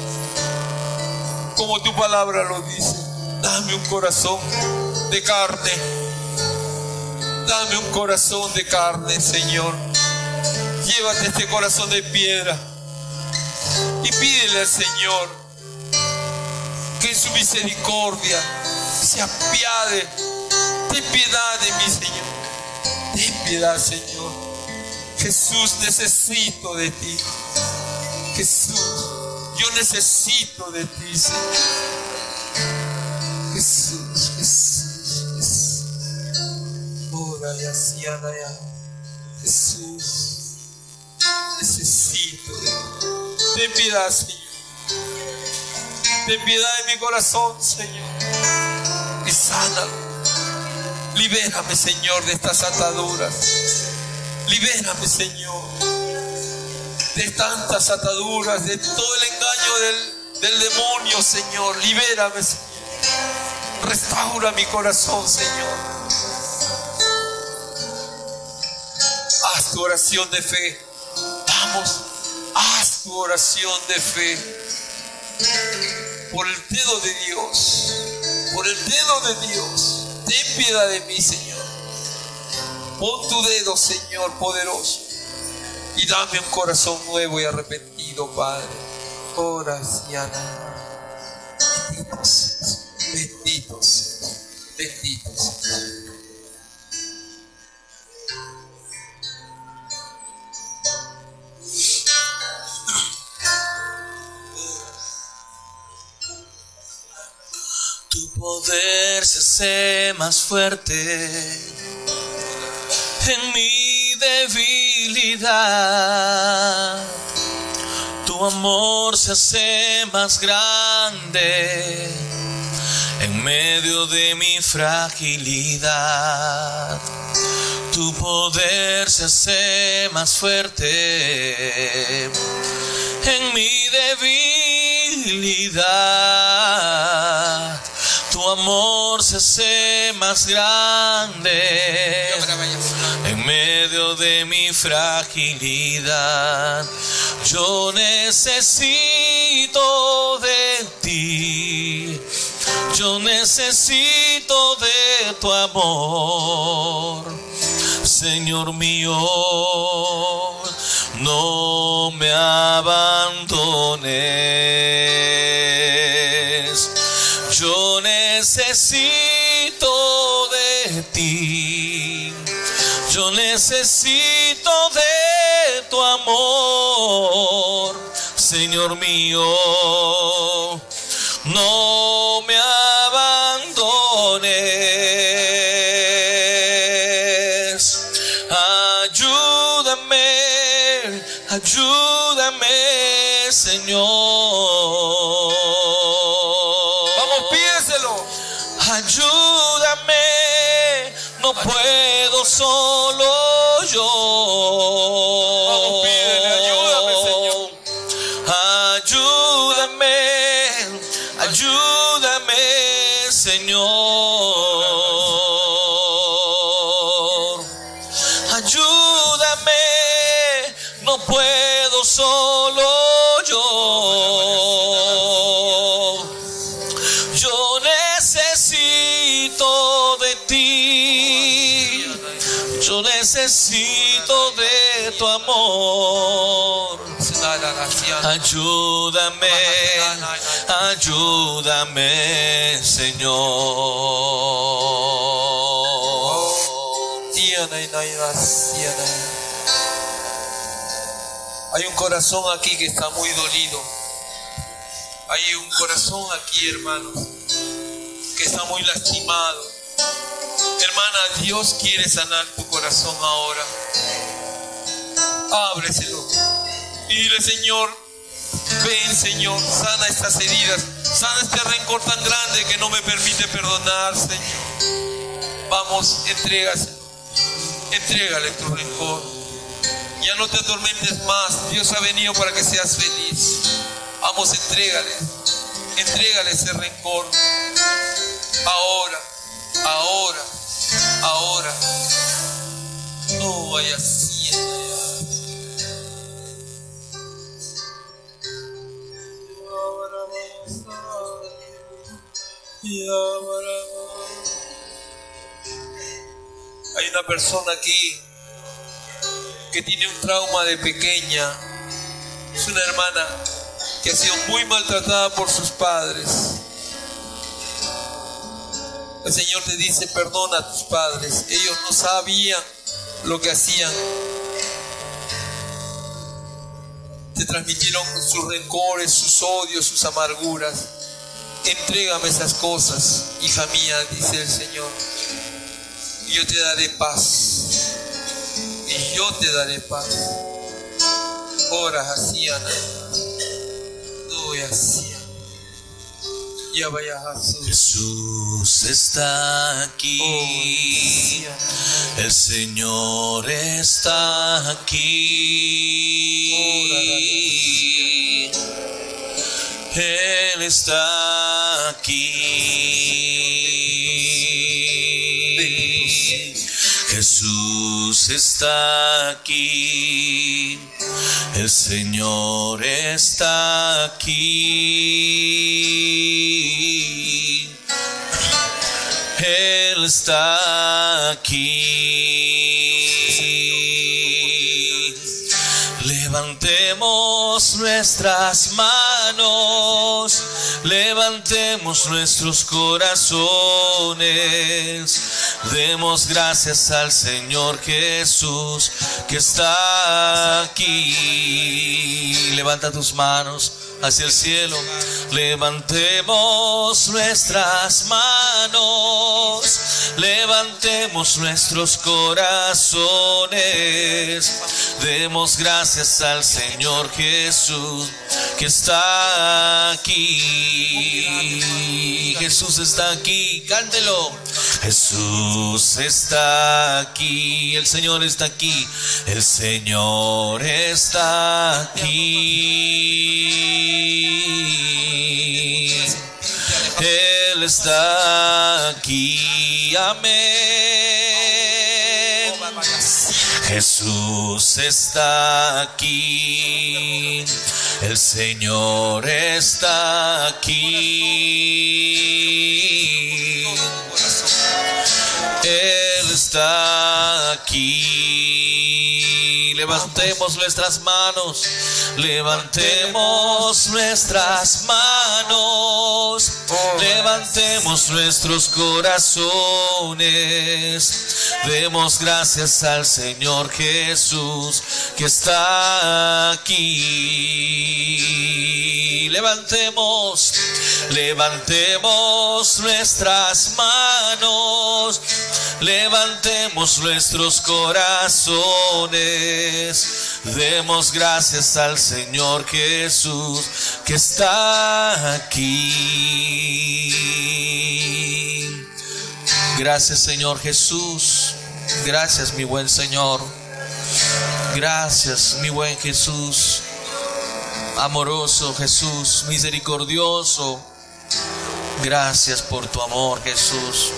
Como tu palabra lo dice. Dame un corazón de carne. Dame un corazón de carne, Señor. Llévate este corazón de piedra y pídele al Señor que en su misericordia se apiade. Ten piedad de mí, Señor. Ten piedad, Señor. Jesús, necesito de ti. Jesús, yo necesito de ti, Señor. Jesús, Jesús, Jesús. Ora y así, Ana, ya. Jesús, necesito de ti. Ten piedad, Señor. Ten piedad de mi corazón, Señor. Y sánalo. Libérame, Señor, de estas ataduras. Libérame, Señor, de tantas ataduras, de todo el engaño del, del demonio, Señor. Libérame, Señor. Restaura mi corazón, Señor. Haz tu oración de fe. Vamos, haz tu oración de fe. Por el dedo de Dios, por el dedo de Dios. Ten piedad de mí, Señor. Pon tu dedo, Señor, poderoso, y dame un corazón nuevo y arrepentido, Padre. Oración. Bendito seas, bendito seas, bendito seas. Tu poder se hace más fuerte en mi debilidad. Tu amor se hace más grande en medio de mi fragilidad. Tu poder se hace más fuerte en mi debilidad. Tu amor se hace más grande en medio de mi fragilidad. Yo necesito de ti. Yo necesito de tu amor. Señor mío, no me abandones. Yo necesito de ti. Yo necesito de tu amor. Señor mío, no me abandones. Ayúdame, ayúdame, Señor. Vamos, pídeselo. Ayúdame, no puedo solo yo. Vamos, pídele, ayúdame, Señor. Ayúdame, ayúdame, Señor. Ayúdame, no puedo solo yo. Yo necesito de ti. Yo necesito de tu amor. Ayúdame, ayúdame, Señor. Hay un corazón aquí que está muy dolido. Hay un corazón aquí, hermanos, que está muy lastimado. Hermana, Dios quiere sanar tu corazón ahora. Ábreselo. Dile, Señor, ven, Señor, sana estas heridas, sana este rencor tan grande que no me permite perdonar, Señor. Vamos, entrégaselo. Entrégale tu rencor. Ya no te atormentes más. Dios ha venido para que seas feliz. Vamos, entrégale. Entrégale ese rencor. Ahora, ahora, ahora. No vaya así. Hay una persona aquí que tiene un trauma de pequeña. Es una hermana que ha sido muy maltratada por sus padres. El Señor te dice: perdona a tus padres. Ellos no sabían lo que hacían. Te transmitieron sus rencores, sus odios, sus amarguras. Entrégame esas cosas, hija mía, dice el Señor, y yo te daré paz. Y yo te daré paz. Ora hacían, no hacían. Ya vaya a Jesús. Jesús está aquí. Oh, el Señor está aquí. Él está aquí. Jesús está aquí. El Señor está aquí. Él Él está aquí. Levantemos nuestras manos, levantemos nuestros corazones, demos gracias al Señor Jesús que está aquí. Levanta tus manos hacia el cielo, levantemos nuestras manos, levantemos nuestros corazones, demos gracias al Señor Jesús que está aquí. Jesús está aquí, cántelo. Jesús está aquí, el Señor está aquí, el Señor está aquí. Él está aquí, amén. Jesús está aquí, el Señor está aquí. Él está aquí. Levantemos nuestras manos, levantemos nuestras manos, levantemos nuestros corazones, demos gracias al Señor Jesús que está aquí. Levantemos, levantemos nuestras manos, levantemos nuestros corazones, demos gracias al Señor Jesús que está aquí. Gracias, Señor Jesús. Gracias, mi buen Señor. Gracias, mi buen Jesús. Amoroso Jesús, misericordioso. Gracias por tu amor, Jesús.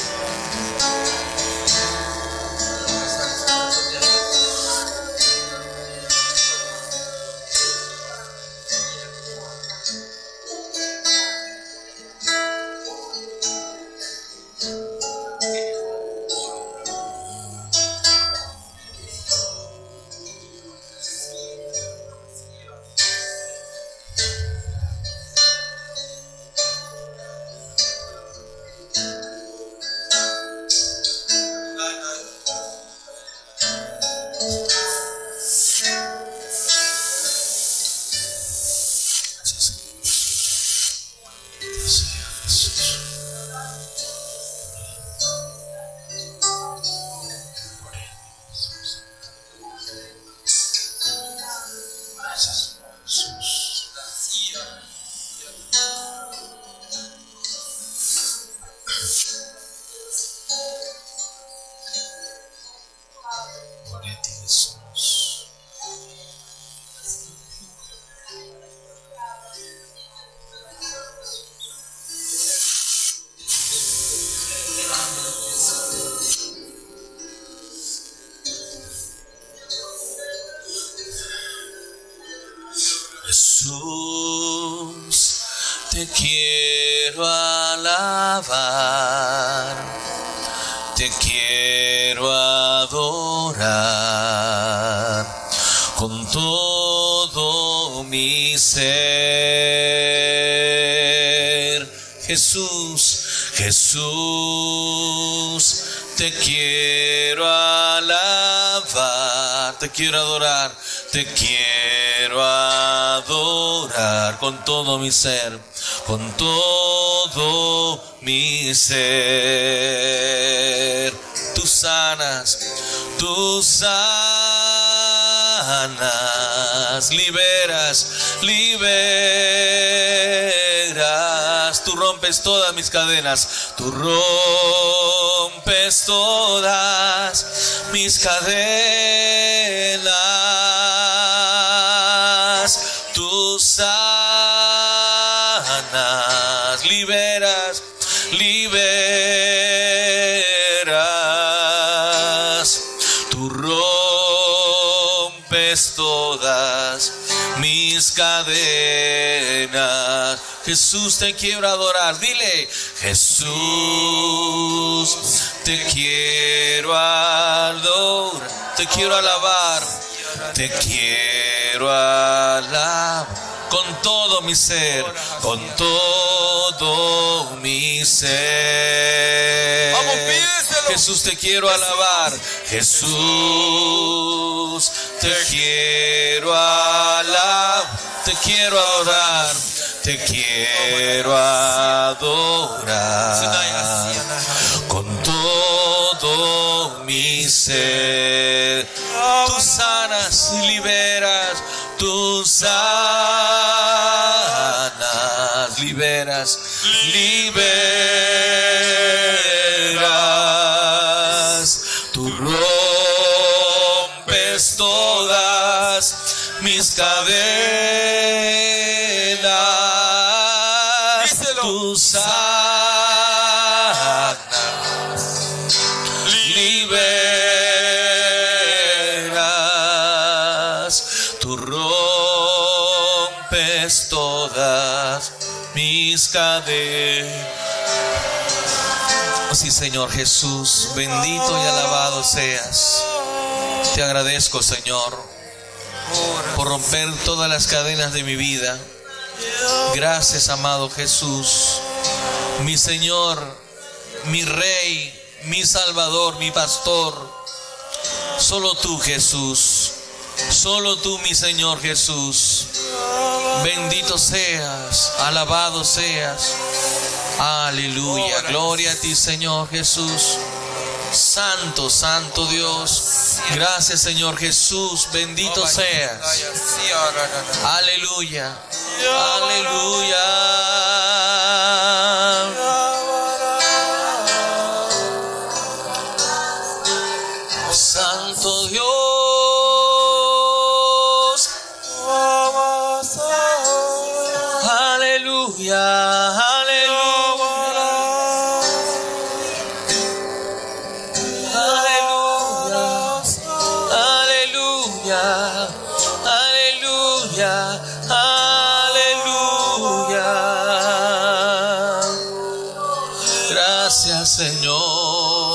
Jesús, te quiero alabar, te quiero adorar con todo mi ser. Jesús, Jesús, te quiero alabar, te quiero adorar, te quiero adorar con todo mi ser, con todo mi ser. Tú sanas, tú sanas, liberas, liberas. Tú rompes todas mis cadenas, tú rompes todas mis cadenas. Tú sanas, liberas, liberas. Tú rompes todas mis cadenas. Jesús, te quiero adorar. Dile, Jesús, te quiero adorar, te quiero alabar, te quiero alabar con todo mi ser, con todo mi ser. Vamos, pídeselo. Jesús, te quiero alabar, Jesús, te quiero alabar, te quiero adorar, te quiero adorar con todo mi ser. Tú sanas y liberas, tú sanas, liberas, liberas. Tú rompes todas mis cadenas. Díselo. Tú sanas, liberas. Tú rompes todas mis cadenas. Oh, sí, Señor Jesús, bendito y alabado seas. Te agradezco, Señor, por romper todas las cadenas de mi vida. Gracias, amado Jesús, mi Señor, mi Rey, mi Salvador, mi Pastor. Solo tú, Jesús, solo tú, mi Señor Jesús. Bendito seas, alabado seas. Aleluya, gloria a ti, Señor Jesús. Santo, santo Dios. Gracias, Señor Jesús, bendito seas. Aleluya, aleluya. Santo Dios. Aleluya, Señor,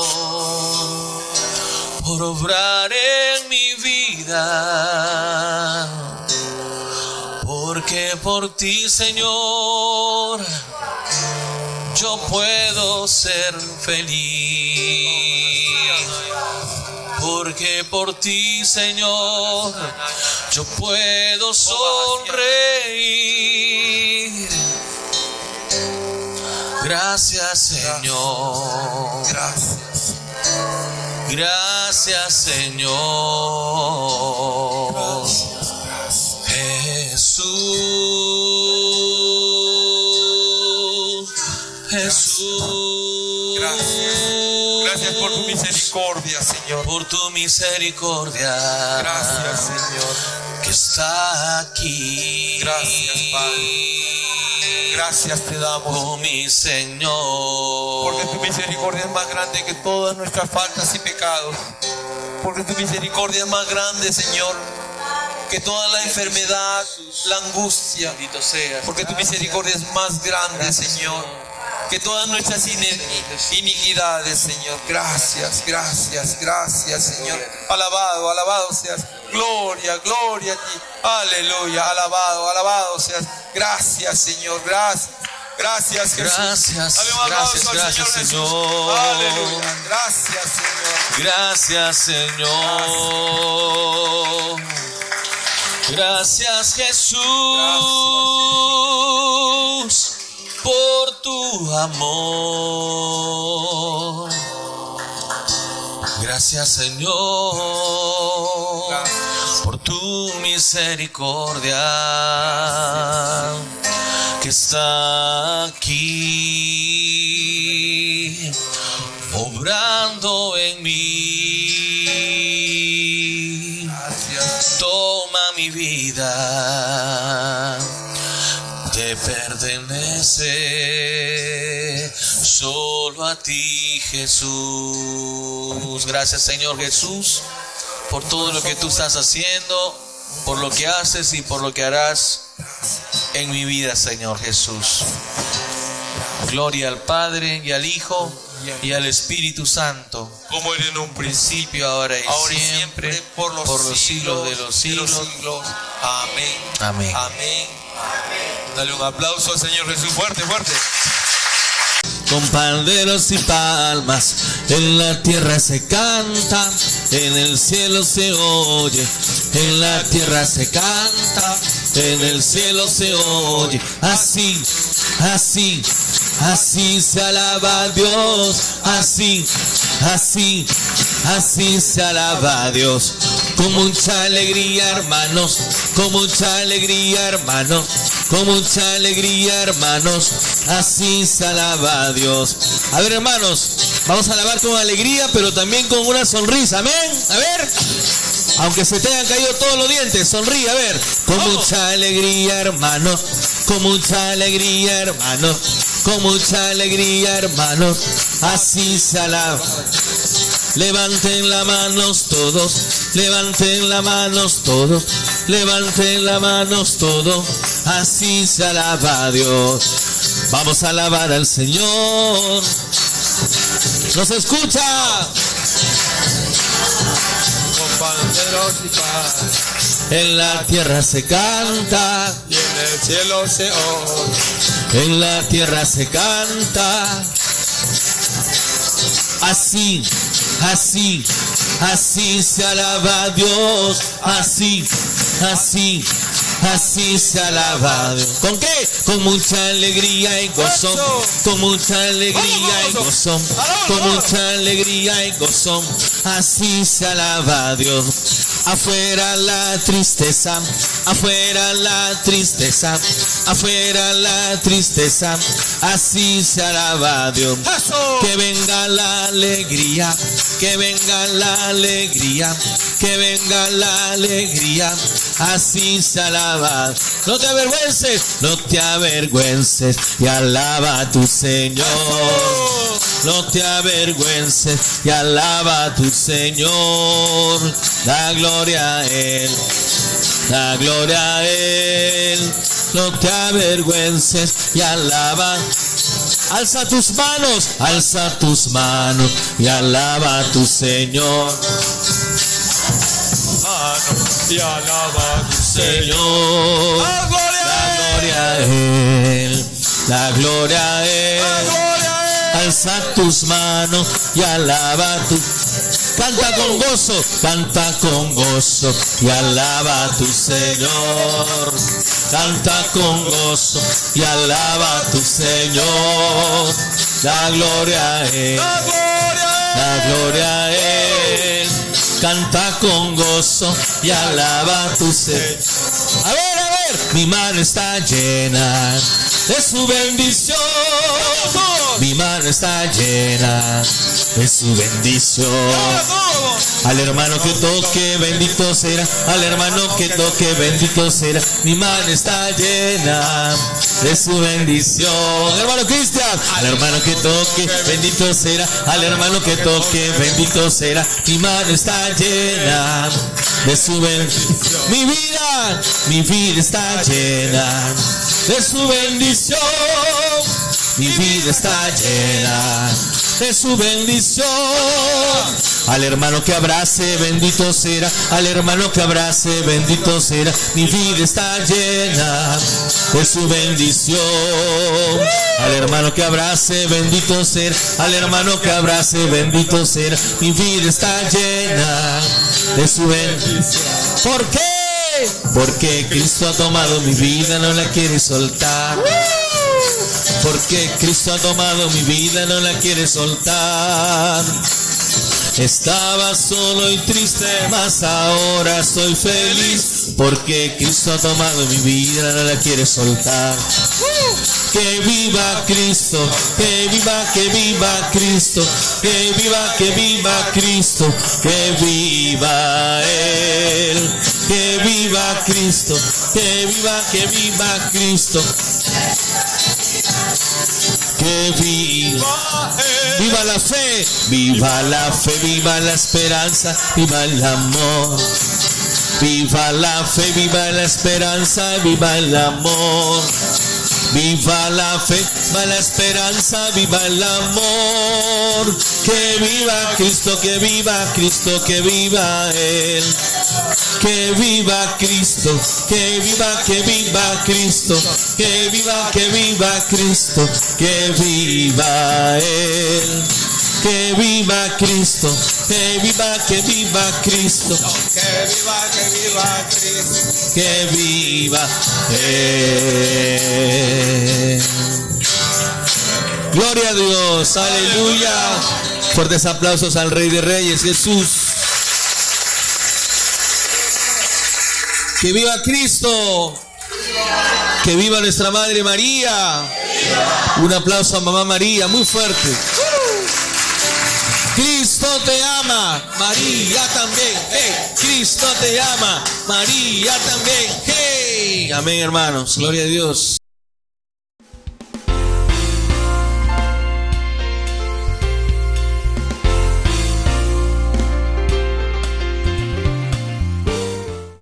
por obrar en mi vida, porque por ti, Señor, yo puedo ser feliz, porque por ti, Señor, yo puedo sonreír. Gracias, Señor. Gracias. Gracias, Señor. Jesús. Jesús. Gracias. Gracias por tu misericordia, Señor. Por tu misericordia. Gracias, Señor. Que está aquí. Gracias, Padre. Gracias te damos, oh mi Señor, porque tu misericordia es más grande que todas nuestras faltas y pecados, porque tu misericordia es más grande, Señor, que toda la enfermedad, la angustia, porque tu misericordia es más grande, Señor, que todas nuestras iniquidades, Señor. Gracias, gracias, gracias, Señor. Alabado, alabado seas. Gloria, gloria a ti. Aleluya, alabado, alabado seas. Gracias, Señor, gracias. Gracias, Jesús. Gracias, gracias, gracias, Señor. Señor. Aleluya. Gracias, Señor. Gracias, Señor. Gracias, Jesús, por tu amor. Gracias, Señor, gracias por tu misericordia. Gracias. Que está aquí obrando en mí. Gracias. Toma mi vida, te pertenece solo a ti, Jesús. Gracias, Señor Jesús, por todo lo que tú estás haciendo, por lo que haces y por lo que harás en mi vida, Señor Jesús. Gloria al Padre y al Hijo y al Espíritu Santo, como era en un principio, ahora y ahora y siempre, siempre, por los, por los siglos de los siglos. siglos. Amén. Amén. Amén. Dale un aplauso al Señor Jesús. Fuerte, fuerte. Con panderos y palmas en la tierra se canta, en el cielo se oye, en la tierra se canta, en el cielo se oye. Así, así, así se alaba a Dios, así, así, así se alaba a Dios. Con mucha alegría, hermanos, con mucha alegría, hermanos, con mucha alegría, hermanos, así se alaba a Dios. A ver, hermanos, vamos a alabar con alegría, pero también con una sonrisa, amén. A ver, aunque se te hayan caído todos los dientes, sonríe, a ver. Con mucha alegría, hermanos, con mucha alegría, hermanos, con mucha alegría, hermanos, así se alaba. Levanten las manos todos, levanten las manos todos, levanten las manos todos, así se alaba a Dios. Vamos a alabar al Señor. ¿Nos escucha? Con panderos y palmas, En la tierra se canta, y en el cielo se oye. en la tierra se canta. Así, así, así se alaba a Dios, así, así, así se alaba a Dios. ¿Con qué? Con mucha alegría y gozo, con mucha alegría y gozo, con mucha alegría y gozo, así se alaba a Dios. Afuera la tristeza, afuera la tristeza, afuera la tristeza, así se alaba a Dios. Que venga la alegría, que venga la alegría, que venga la alegría, así se alaba. No te avergüences, no te avergüences y alaba a tu Señor. No te avergüences y alaba a tu Señor. Da gloria a Él, da gloria a Él. No te avergüences y alaba. Alza tus manos, alza tus manos y alaba a tu Señor. Mano, y alaba a tu Señor. ¡Da gloria Da a Él! gloria a Él, da gloria a Él. ¡Da gloria a Él! Alza tus manos y alaba a tu. Canta con gozo, canta con gozo y alaba a tu Señor. Canta con gozo y alaba a tu Señor. Da gloria a Él, ¡Da gloria a Él! da gloria a Él. Canta con gozo y alaba a tu Señor. A ver, a ver, mi mano está llena de su bendición. Mi mano está llena de su bendición. Al hermano que toque, bendito será. Al hermano que toque, bendito será. Mi mano está llena de su bendición. Hermano Cristian, al hermano que toque, bendito será. Al hermano que toque, bendito será. Mi mano está llena de su bendición. Mi vida, mi vida está llena de su bendición. Mi vida está llena de su bendición. Al hermano que abrace, bendito será. Al hermano que abrace, bendito será. Mi vida está llena de su bendición. Al hermano que abrace, bendito será. Al hermano que abrace, bendito será. Mi vida está llena de su bendición. ¿Por qué? Porque Cristo ha tomado mi vida, no la quiere soltar. Porque Cristo ha tomado mi vida, no la quiere soltar. Estaba solo y triste, mas ahora soy feliz. Porque Cristo ha tomado mi vida, no la quiere soltar. Que viva Cristo, que viva, que viva Cristo, que viva, que viva Cristo, que viva Él. Que viva Cristo, que viva, que viva Cristo. Que viva, viva la fe, viva la fe, viva la esperanza, viva el amor. Viva la fe, viva la esperanza, viva el amor. Viva la fe, viva la esperanza, viva el amor. Que viva Cristo, que viva Cristo, que viva Él. Que viva Cristo, que viva, que viva Cristo. Que viva, que viva Cristo, que viva Él. Que viva Cristo, que viva, que viva Cristo. Que viva, que viva Cristo. Que viva Él. Gloria a Dios, aleluya. Fuertes aplausos al Rey de Reyes, Jesús. Que viva Cristo. Que viva nuestra Madre María. Un aplauso a Mamá María, muy fuerte. Cristo te ama, María también. Hey, Cristo te ama, María también. Hey, amén, hermanos. Gloria a Dios.